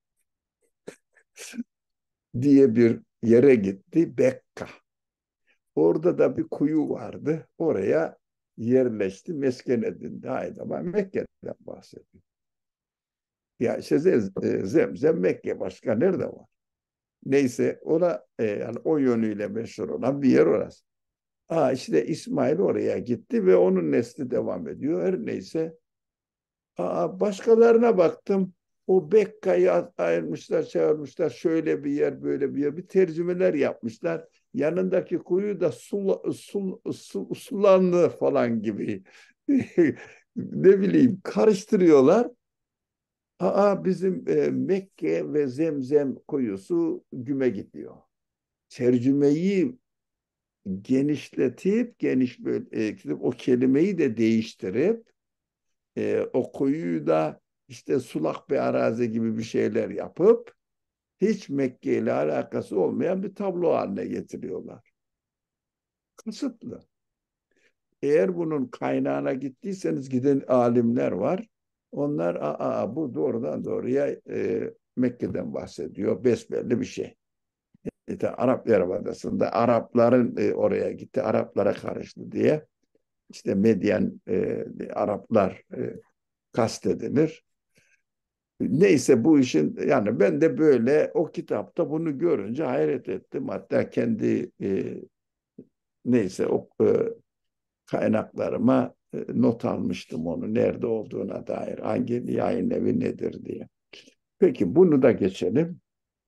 diye bir yere gitti. Bekka. Orada da bir kuyu vardı. Oraya yerleşti, mesken edindi. Haydi ama Mekke'den bahsediyor. Ya işte Zemzem Mekke, başka nerede var? Neyse ona e, yani o yönüyle meşhur olan bir yer orası. Aa, işte İsmail oraya gitti ve onun nesli devam ediyor. Her neyse. Aa, başkalarına baktım. O Bekka'yı ayırmışlar, çağırmışlar. Şöyle bir yer, böyle bir yer. Bir tercümeler yapmışlar. Yanındaki kuyu da Sul, Sul, Sul, Sulanlı falan gibi. ne bileyim karıştırıyorlar. Aa bizim e, Mekke ve Zemzem kuyusu güme gidiyor. Tercümeyi genişletip geniş böyle e, o kelimeyi de değiştirip e, o kuyuyu da işte sulak bir arazi gibi bir şeyler yapıp hiç Mekke ile alakası olmayan bir tablo haline getiriyorlar. Kasıtlı. Eğer bunun kaynağına gittiyseniz giden alimler var. Onlar aa, bu doğrudan doğruya e, Mekke'den bahsediyor. Besbelli bir şey. İşte Arap Yarımadası'nda Arapların e, oraya gitti, Araplara karıştı diye işte Medyen e, Araplar e, kastedilir. Neyse bu işin yani ben de böyle o kitapta bunu görünce hayret ettim. Hatta kendi e, neyse o e, kaynaklarıma e, not almıştım onu nerede olduğuna dair hangi yayın evi nedir diye. Peki bunu da geçelim.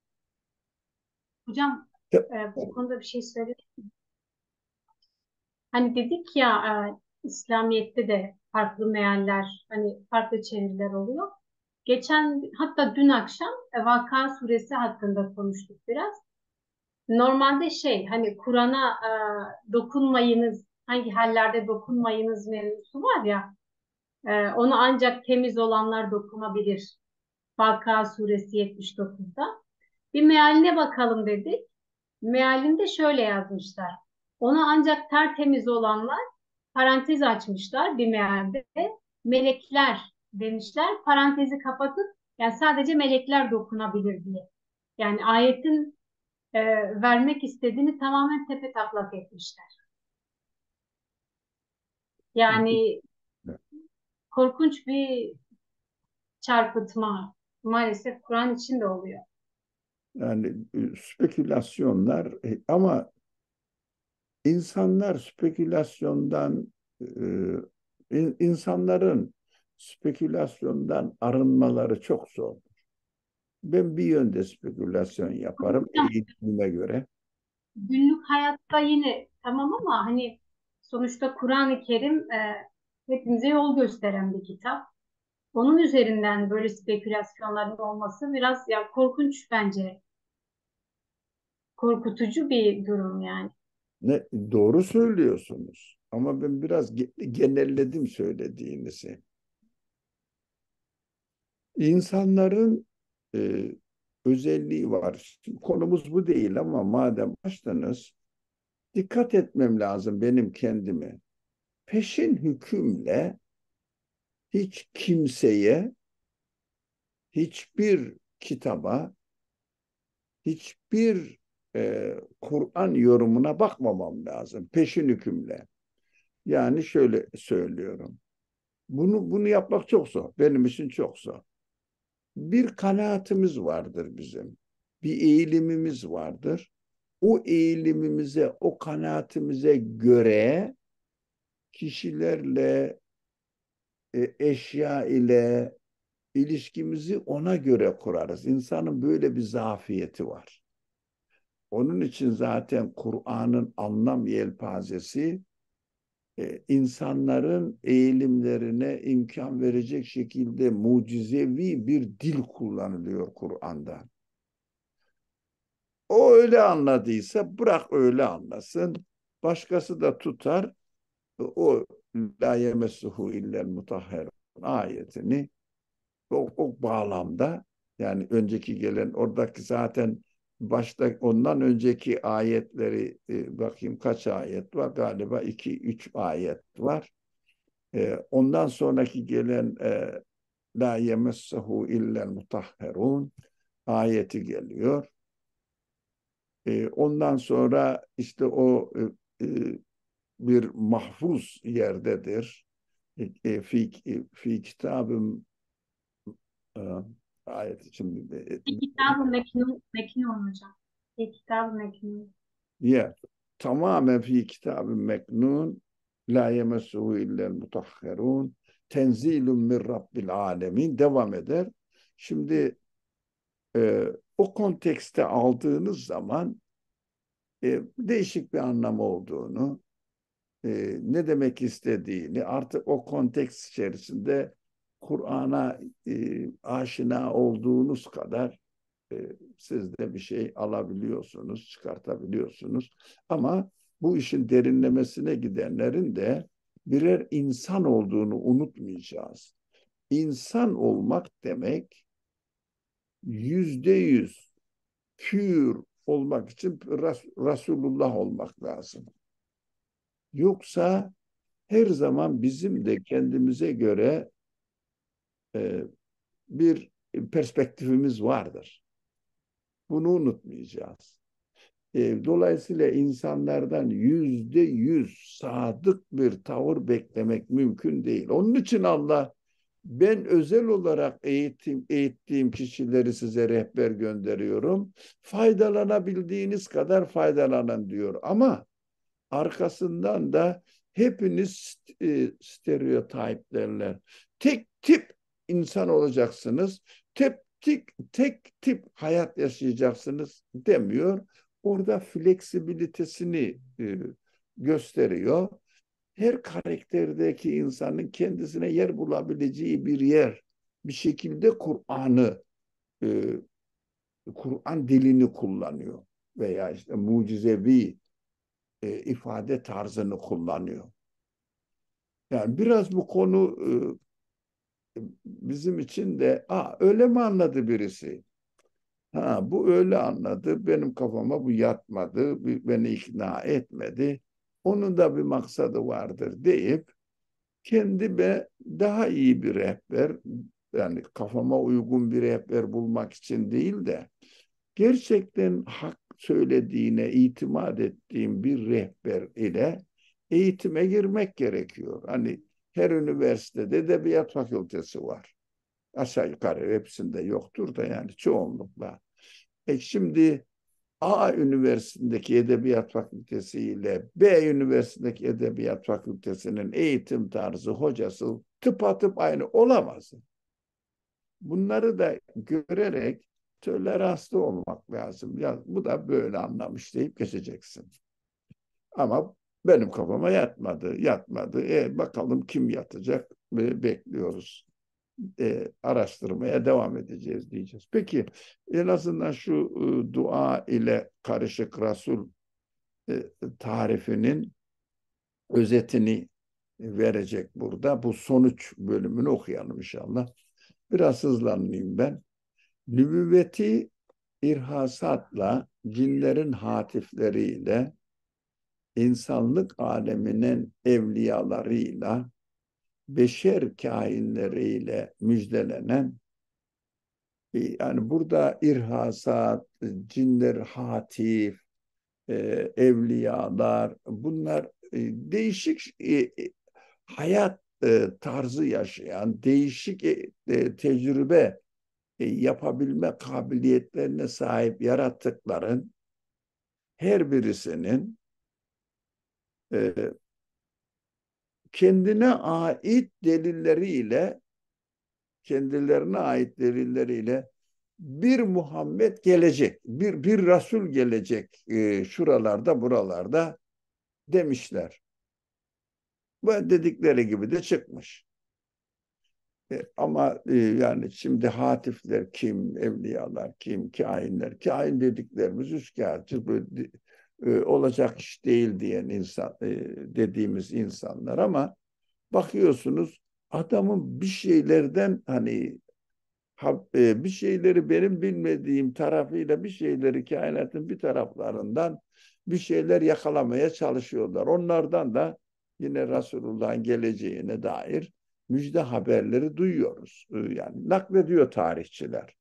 Hocam e, bu konuda bir şey söyleyeyim. Hani dedik ya e, İslamiyet'te de farklı mealler, hani farklı çeviriler oluyor. Geçen hatta dün akşam e, Vakıa suresi hakkında konuştuk biraz. Normalde şey hani Kur'an'a e, dokunmayınız, hangi hallerde dokunmayınız mevzusu var ya, e, onu ancak temiz olanlar dokunabilir. Vakıa suresi yetmiş dokuzda. Bir mealine bakalım dedik. Mealinde şöyle yazmışlar. Onu ancak tertemiz olanlar parantez açmışlar bir mealde. Melekler demişler. Parantezi kapatıp yani sadece melekler dokunabilir diye. Yani ayetin e, vermek istediğini tamamen tepetaklak etmişler. Yani korkunç bir çarpıtma maalesef Kur'an içinde oluyor. Yani e, spekülasyonlar e, ama insanlar spekülasyondan e, insanların spekülasyondan arınmaları çok zor. Ben bir yönde spekülasyon yaparım eğitimime göre. Günlük hayatta yine tamam ama hani sonuçta Kur'an-ı Kerim e, hepimize yol gösteren bir kitap. Onun üzerinden böyle spekülasyonların olması biraz ya korkunç bence. Korkutucu bir durum yani. Ne, doğru söylüyorsunuz. Ama ben biraz ge- genelledim söylediğinizi. İnsanların e, özelliği var. Şimdi konumuz bu değil ama madem açtınız, dikkat etmem lazım benim kendime. Peşin hükümle hiç kimseye, hiçbir kitaba, hiçbir e, Kur'an yorumuna bakmamam lazım. Peşin hükümle. Yani şöyle söylüyorum. Bunu bunu yapmak çok zor. Benim için çok zor. Bir kanaatimiz vardır bizim. Bir eğilimimiz vardır. O eğilimimize, o kanaatimize göre kişilerle, e, eşya ile ilişkimizi ona göre kurarız. İnsanın böyle bir zafiyeti var. Onun için zaten Kur'an'ın anlam yelpazesi e, insanların eğilimlerine imkan verecek şekilde mucizevi bir dil kullanılıyor Kur'an'da. O öyle anladıysa bırak öyle anlasın. Başkası da tutar o la yemessuhu illel mutahher ayetini o, o bağlamda yani önceki gelen oradaki zaten başta ondan önceki ayetleri e, bakayım kaç ayet var galiba iki üç ayet var. E, ondan sonraki gelen e, la yemessuhu illel mutahherun ayeti geliyor. E, ondan sonra işte o e, e, bir mahfuz yerdedir. E, e, fi, e, fi kitabım e, ayet şimdi Bir kitab-ı Meknun, Meknun hocam. Bir kitab-ı Meknun. ya tamamen fi kitabın meknun la yemessuhu illel mutahherun tenzilun min rabbil alemin devam eder. Şimdi e, o kontekste aldığınız zaman e, değişik bir anlamı olduğunu e, ne demek istediğini artık o konteks içerisinde Kur'an'a e, aşina olduğunuz kadar e, siz de bir şey alabiliyorsunuz, çıkartabiliyorsunuz. Ama bu işin derinlemesine gidenlerin de birer insan olduğunu unutmayacağız. İnsan olmak demek yüzde yüz pür olmak için Resulullah olmak lazım. Yoksa her zaman bizim de kendimize göre e, bir perspektifimiz vardır. Bunu unutmayacağız. E, dolayısıyla insanlardan yüzde yüz sadık bir tavır beklemek mümkün değil. Onun için Allah ben özel olarak eğitim, eğittiğim kişileri size rehber gönderiyorum. Faydalanabildiğiniz kadar faydalanın diyor. Ama arkasından da hepiniz e, stereotip derler. Tek tip insan olacaksınız. Tek, tek, tek tip hayat yaşayacaksınız demiyor. Orada fleksibilitesini e, gösteriyor. Her karakterdeki insanın kendisine yer bulabileceği bir yer, bir şekilde Kur'an'ı, e, Kur'an dilini kullanıyor veya işte mucizevi e, ifade tarzını kullanıyor. Yani biraz bu konu e, bizim için de Aa, öyle mi anladı birisi? Ha, bu öyle anladı. Benim kafama bu yatmadı. Beni ikna etmedi. Onun da bir maksadı vardır deyip kendime daha iyi bir rehber, yani kafama uygun bir rehber bulmak için değil de gerçekten hak söylediğine itimat ettiğim bir rehber ile eğitime girmek gerekiyor. Hani her üniversitede edebiyat fakültesi var. Aşağı yukarı hepsinde yoktur da yani çoğunlukla. E şimdi A Üniversitesi'ndeki Edebiyat Fakültesi ile B Üniversitesi'ndeki Edebiyat Fakültesi'nin eğitim tarzı, hocası tıpatıp aynı olamaz. Bunları da görerek toleranslı olmak lazım. Ya bu da böyle anlamış deyip geçeceksin. Ama benim kafama yatmadı, yatmadı. E, bakalım kim yatacak? E, bekliyoruz. E, araştırmaya devam edeceğiz diyeceğiz. Peki en azından şu e, dua ile karışık Resul e, tarifinin özetini verecek burada. Bu sonuç bölümünü okuyalım inşallah. Biraz hızlanayım ben. Nübüvveti irhasatla, cinlerin hatifleriyle, insanlık aleminin evliyalarıyla, beşer kainleriyle müjdelenen, yani burada irhasat, cinler hatif, e, evliyalar, bunlar e, değişik e, hayat e, tarzı yaşayan, değişik e, e, tecrübe e, yapabilme kabiliyetlerine sahip yaratıkların her birisinin e, kendine ait delilleriyle, kendilerine ait delilleriyle bir Muhammed gelecek, bir, bir Resul gelecek e, şuralarda, buralarda demişler. Ve dedikleri gibi de çıkmış. E, ama e, yani şimdi hatifler kim, evliyalar kim, kainler, kain dediklerimiz üçkağıtçı, böyle, e, olacak iş değil diyen insan, e, dediğimiz insanlar ama bakıyorsunuz adamın bir şeylerden hani ha, e, bir şeyleri benim bilmediğim tarafıyla bir şeyleri kainatın bir taraflarından bir şeyler yakalamaya çalışıyorlar. Onlardan da yine Resulullah'ın geleceğine dair müjde haberleri duyuyoruz. E, Yani naklediyor tarihçiler.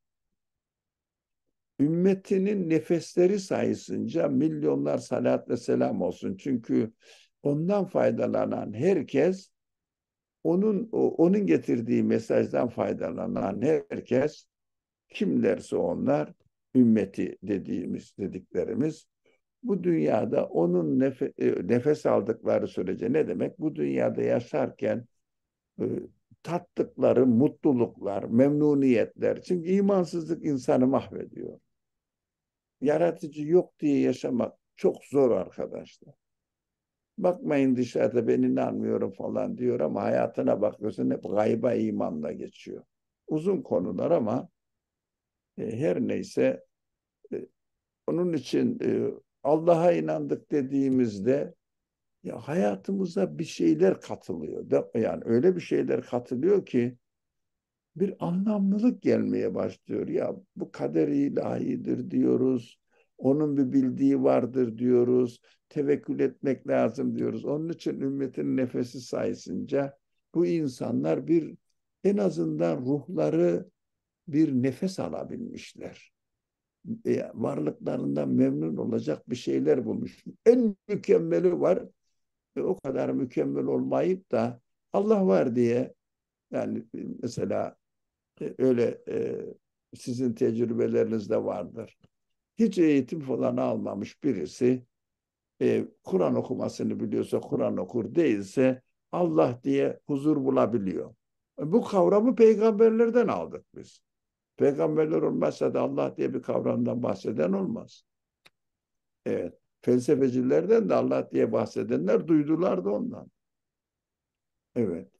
Ümmetinin nefesleri sayısınca milyonlar salat ve selam olsun. Çünkü ondan faydalanan herkes onun onun getirdiği mesajdan faydalanan herkes kimlerse onlar ümmeti dediğimiz dediklerimiz bu dünyada onun nefe, nefes aldıkları sürece ne demek? Bu dünyada yaşarken e, tattıkları mutluluklar, memnuniyetler. Çünkü imansızlık insanı mahvediyor. Yaratıcı yok diye yaşamak çok zor arkadaşlar. Bakmayın dışarıda ben inanmıyorum falan diyor ama hayatına bakıyorsun hep gayba imanla geçiyor. Uzun konular ama e, her neyse e, onun için e, Allah'a inandık dediğimizde ya hayatımıza bir şeyler katılıyor. Da, yani öyle bir şeyler katılıyor ki bir anlamlılık gelmeye başlıyor. Ya bu kader-i ilahidir diyoruz. Onun bir bildiği vardır diyoruz. Tevekkül etmek lazım diyoruz. Onun için ümmetin nefesi sayesinde bu insanlar bir en azından ruhları bir nefes alabilmişler. E, varlıklarından memnun olacak bir şeyler bulmuş. En mükemmeli var. E, o kadar mükemmel olmayıp da Allah var diye yani mesela e, öyle e, sizin tecrübelerinizde vardır. Hiç eğitim falan almamış birisi e, Kur'an okumasını biliyorsa Kur'an okur değilse Allah diye huzur bulabiliyor. E, bu kavramı peygamberlerden aldık biz. Peygamberler olmazsa da Allah diye bir kavramdan bahseden olmaz. Evet. Felsefecilerden de Allah diye bahsedenler duydular da ondan. Evet.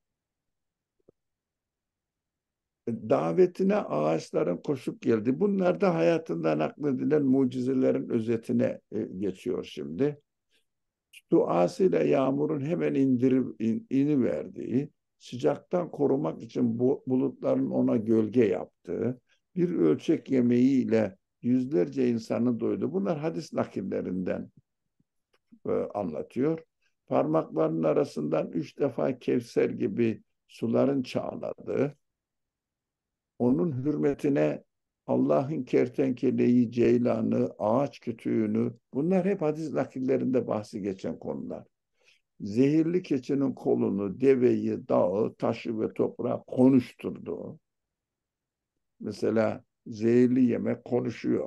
Davetine ağaçların koşup geldi. Bunlar da hayatından nakledilen mucizelerin özetine e, geçiyor şimdi. Duasıyla yağmurun hemen indirip in, iniverdiği, sıcaktan korumak için bu, bulutların ona gölge yaptığı, bir ölçek yemeğiyle yüzlerce insanı doydu. Bunlar hadis nakillerinden e, anlatıyor. Parmaklarının arasından üç defa Kevser gibi suların çağladığı, onun hürmetine Allah'ın kertenkeleyi, ceylanı, ağaç kütüğünü, bunlar hep hadis nakillerinde bahsi geçen konular. Zehirli keçinin kolunu, deveyi, dağı, taşı ve toprağı konuşturdu. Mesela zehirli yemek konuşuyor.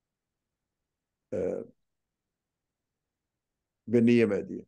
Ee, beni yeme diye.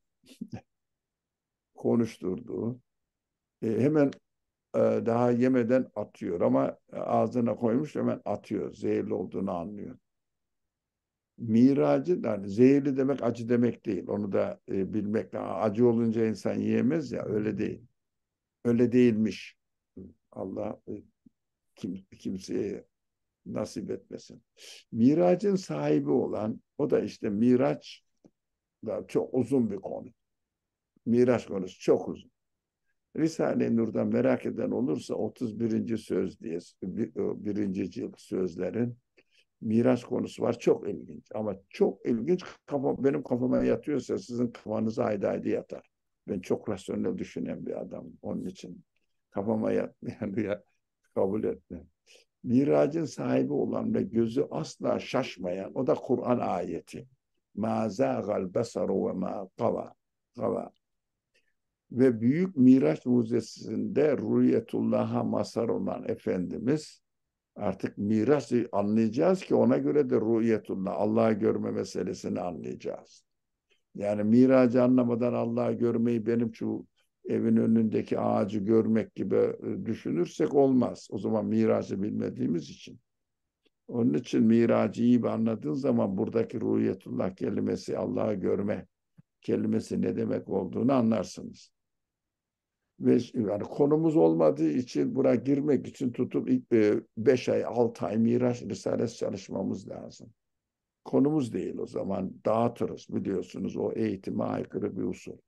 Konuşturdu. Ee, hemen e, daha yemeden atıyor ama ağzına koymuş hemen atıyor. Zehirli olduğunu anlıyor. Miracı yani zehirli demek acı demek değil. Onu da e, bilmek lazım. Acı olunca insan yiyemez ya öyle değil. Öyle değilmiş. Allah e, kim, kimseye nasip etmesin. Miracın sahibi olan o da işte Miraç da çok uzun bir konu. Miraç konusu çok uzun. Risale-i Nur'dan merak eden olursa otuz birinci söz diye bir, birinci cilt sözlerin Miraç konusu var. Çok ilginç. Ama çok ilginç. Kafam, benim kafama yatıyorsa sizin kafanıza haydi haydi yatar. Ben çok rasyonel düşünen bir adamım. Onun için kafama yatmayan ya, kabul etme. Miracın sahibi olan ve gözü asla şaşmayan o da Kur'an ayeti. Ma zâgal besaru ve ma gava. Gava. Ve büyük Miraç mucizesinde Ruhiyetullah'a mazhar olan Efendimiz artık mirası anlayacağız ki ona göre de ruhiyetullah, Allah'ı görme meselesini anlayacağız. Yani miracı anlamadan Allah'ı görmeyi benim şu evin önündeki ağacı görmek gibi e, düşünürsek olmaz. O zaman miracı bilmediğimiz için. Onun için miracı iyi bir anladığın zaman buradaki ruhiyetullah kelimesi, Allah'ı görme kelimesi ne demek olduğunu anlarsınız. Ve yani konumuz olmadığı için buraya girmek için tutup ilk e, beş ay, altı ay Miraç Risalesi çalışmamız lazım. Konumuz değil o zaman. Dağıtırız biliyorsunuz. O eğitime aykırı bir usul.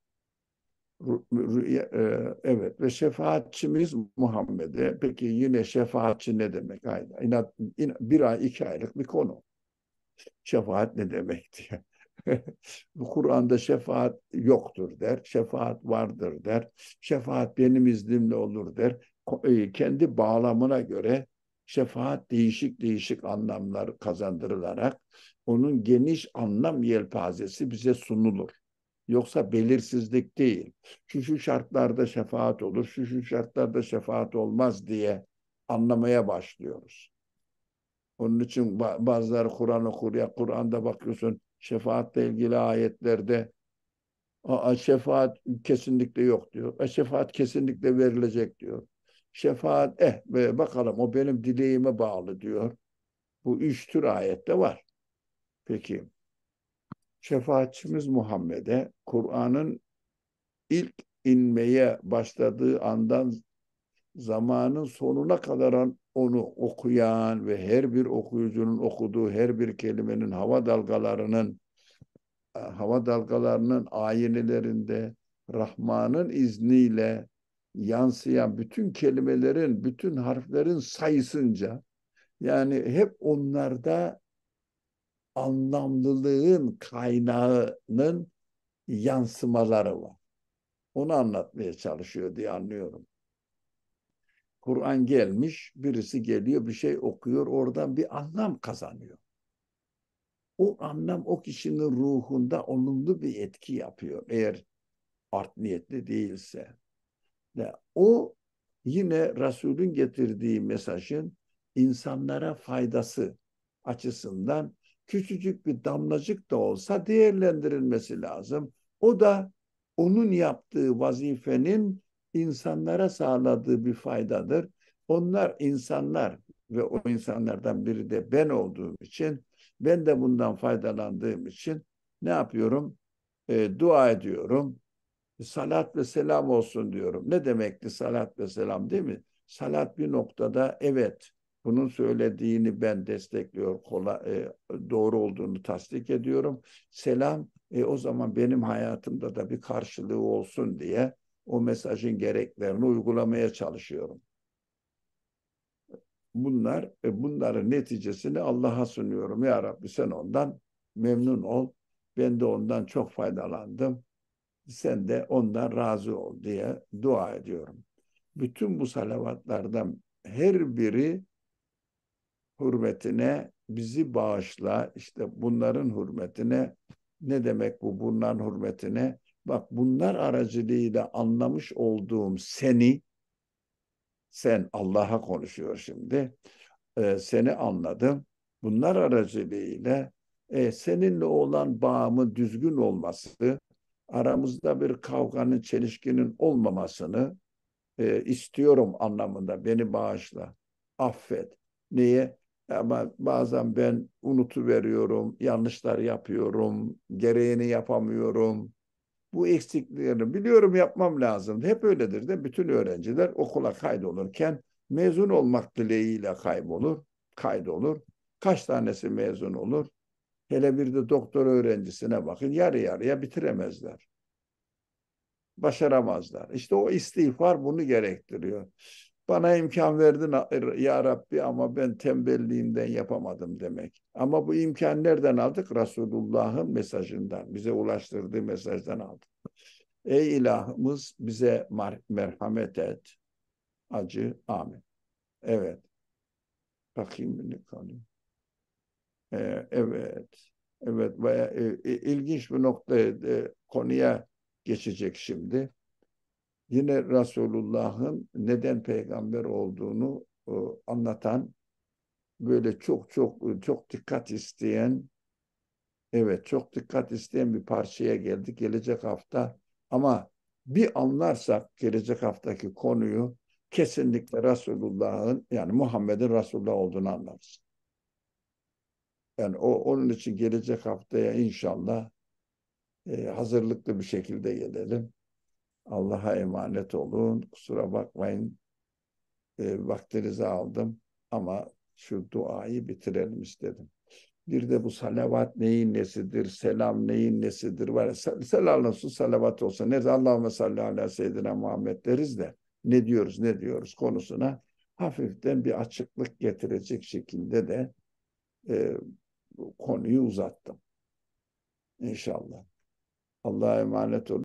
E, evet ve şefaatçimiz Muhammed'e. Peki yine şefaatçi ne demek? Hayır, inat, in, bir ay, iki aylık bir konu. Şefaat ne demek diye. Bu Kur'an'da şefaat yoktur der. Şefaat vardır der. Şefaat benim iznimle olur der. E, kendi bağlamına göre şefaat değişik değişik anlamlar kazandırılarak onun geniş anlam yelpazesi bize sunulur. Yoksa belirsizlik değil. Şu şu şartlarda şefaat olur, şu şu şartlarda şefaat olmaz diye anlamaya başlıyoruz. Onun için bazıları Kur'an okur ya Kur'an'da bakıyorsun şefaatle ilgili ayetlerde a, şefaat kesinlikle yok diyor. A, şefaat kesinlikle verilecek diyor. Şefaat eh be, bakalım o benim dileğime bağlı diyor. Bu üç tür ayette var. Peki şefaatçimiz Muhammed'e Kur'an'ın ilk inmeye başladığı andan zamanın sonuna kadar onu okuyan ve her bir okuyucunun okuduğu her bir kelimenin hava dalgalarının hava dalgalarının ayinilerinde Rahman'ın izniyle yansıyan bütün kelimelerin, bütün harflerin sayısınca, yani hep onlarda anlamlılığın kaynağının yansımaları var. Onu anlatmaya çalışıyor diye anlıyorum. Kur'an gelmiş, birisi geliyor, bir şey okuyor, oradan bir anlam kazanıyor. O anlam o kişinin ruhunda olumlu bir etki yapıyor, eğer art niyetli değilse. Ve o yine Resul'ün getirdiği mesajın insanlara faydası açısından küçücük bir damlacık da olsa değerlendirilmesi lazım. O da onun yaptığı vazifenin insanlara sağladığı bir faydadır. Onlar insanlar ve o insanlardan biri de ben olduğum için, ben de bundan faydalandığım için ne yapıyorum? E, dua ediyorum. Salat ve selam olsun diyorum. Ne demekti salat ve selam, değil mi? Salat bir noktada evet, bunun söylediğini ben destekliyor, kolay, e, doğru olduğunu tasdik ediyorum. Selam e, o zaman benim hayatımda da bir karşılığı olsun diye o mesajın gereklerini uygulamaya çalışıyorum. Bunlar, e, bunların neticesini Allah'a sunuyorum. Ya Rabbi sen ondan memnun ol. Ben de ondan çok faydalandım. Sen de ondan razı ol diye dua ediyorum. Bütün bu salavatlardan her biri hürmetine bizi bağışla. İşte bunların hürmetine, ne demek bu bunların hürmetine? Bak, bunlar aracılığıyla anlamış olduğum seni, sen Allah'a konuşuyor şimdi, e, seni anladım. Bunlar aracılığıyla e, seninle olan bağımın düzgün olması, aramızda bir kavganın, çelişkinin olmamasını e, istiyorum anlamında. Beni bağışla, affet. Niye? Ama bazen ben unutuveriyorum, yanlışlar yapıyorum, gereğini yapamıyorum. Bu eksikliklerini biliyorum, yapmam lazım. Hep öyledir de bütün öğrenciler okula kaydolurken mezun olmak dileğiyle kaybolur, kaydolur. Kaç tanesi mezun olur? Hele bir de doktor öğrencisine bakın, yarı yarıya bitiremezler. Başaramazlar. İşte o istiğfar bunu gerektiriyor. Bana imkan verdin ya Rabbi ama ben tembelliğimden yapamadım demek. Ama bu imkan nereden aldık? Resulullah'ın mesajından, bize ulaştırdığı mesajdan aldık. Ey ilahımız bize merhamet et. Acı. Amin. Evet. Bakayım ne konu. Ee, evet. Evet. Baya, e, ilginç bir nokta, e, konuya geçecek şimdi. Yine Resulullah'ın neden peygamber olduğunu e, anlatan, böyle çok çok çok dikkat isteyen, evet çok dikkat isteyen bir parçaya geldik gelecek hafta. Ama bir anlarsak gelecek haftaki konuyu, kesinlikle Resulullah'ın, yani Muhammed'in Resulullah olduğunu anlarız. Yani o, onun için gelecek haftaya inşallah e, hazırlıklı bir şekilde gelelim. Allah'a emanet olun. Kusura bakmayın. E, vaktinizi aldım ama şu duayı bitirelim istedim. Bir de bu salavat neyin nesidir, selam neyin nesidir var ya, selam olsun, salavat olsa ne Allahümme salli ala seyyidina Muhammed deriz de ne diyoruz ne diyoruz konusuna hafiften bir açıklık getirecek şekilde de e, konuyu uzattım. İnşallah. Allah'a emanet olun.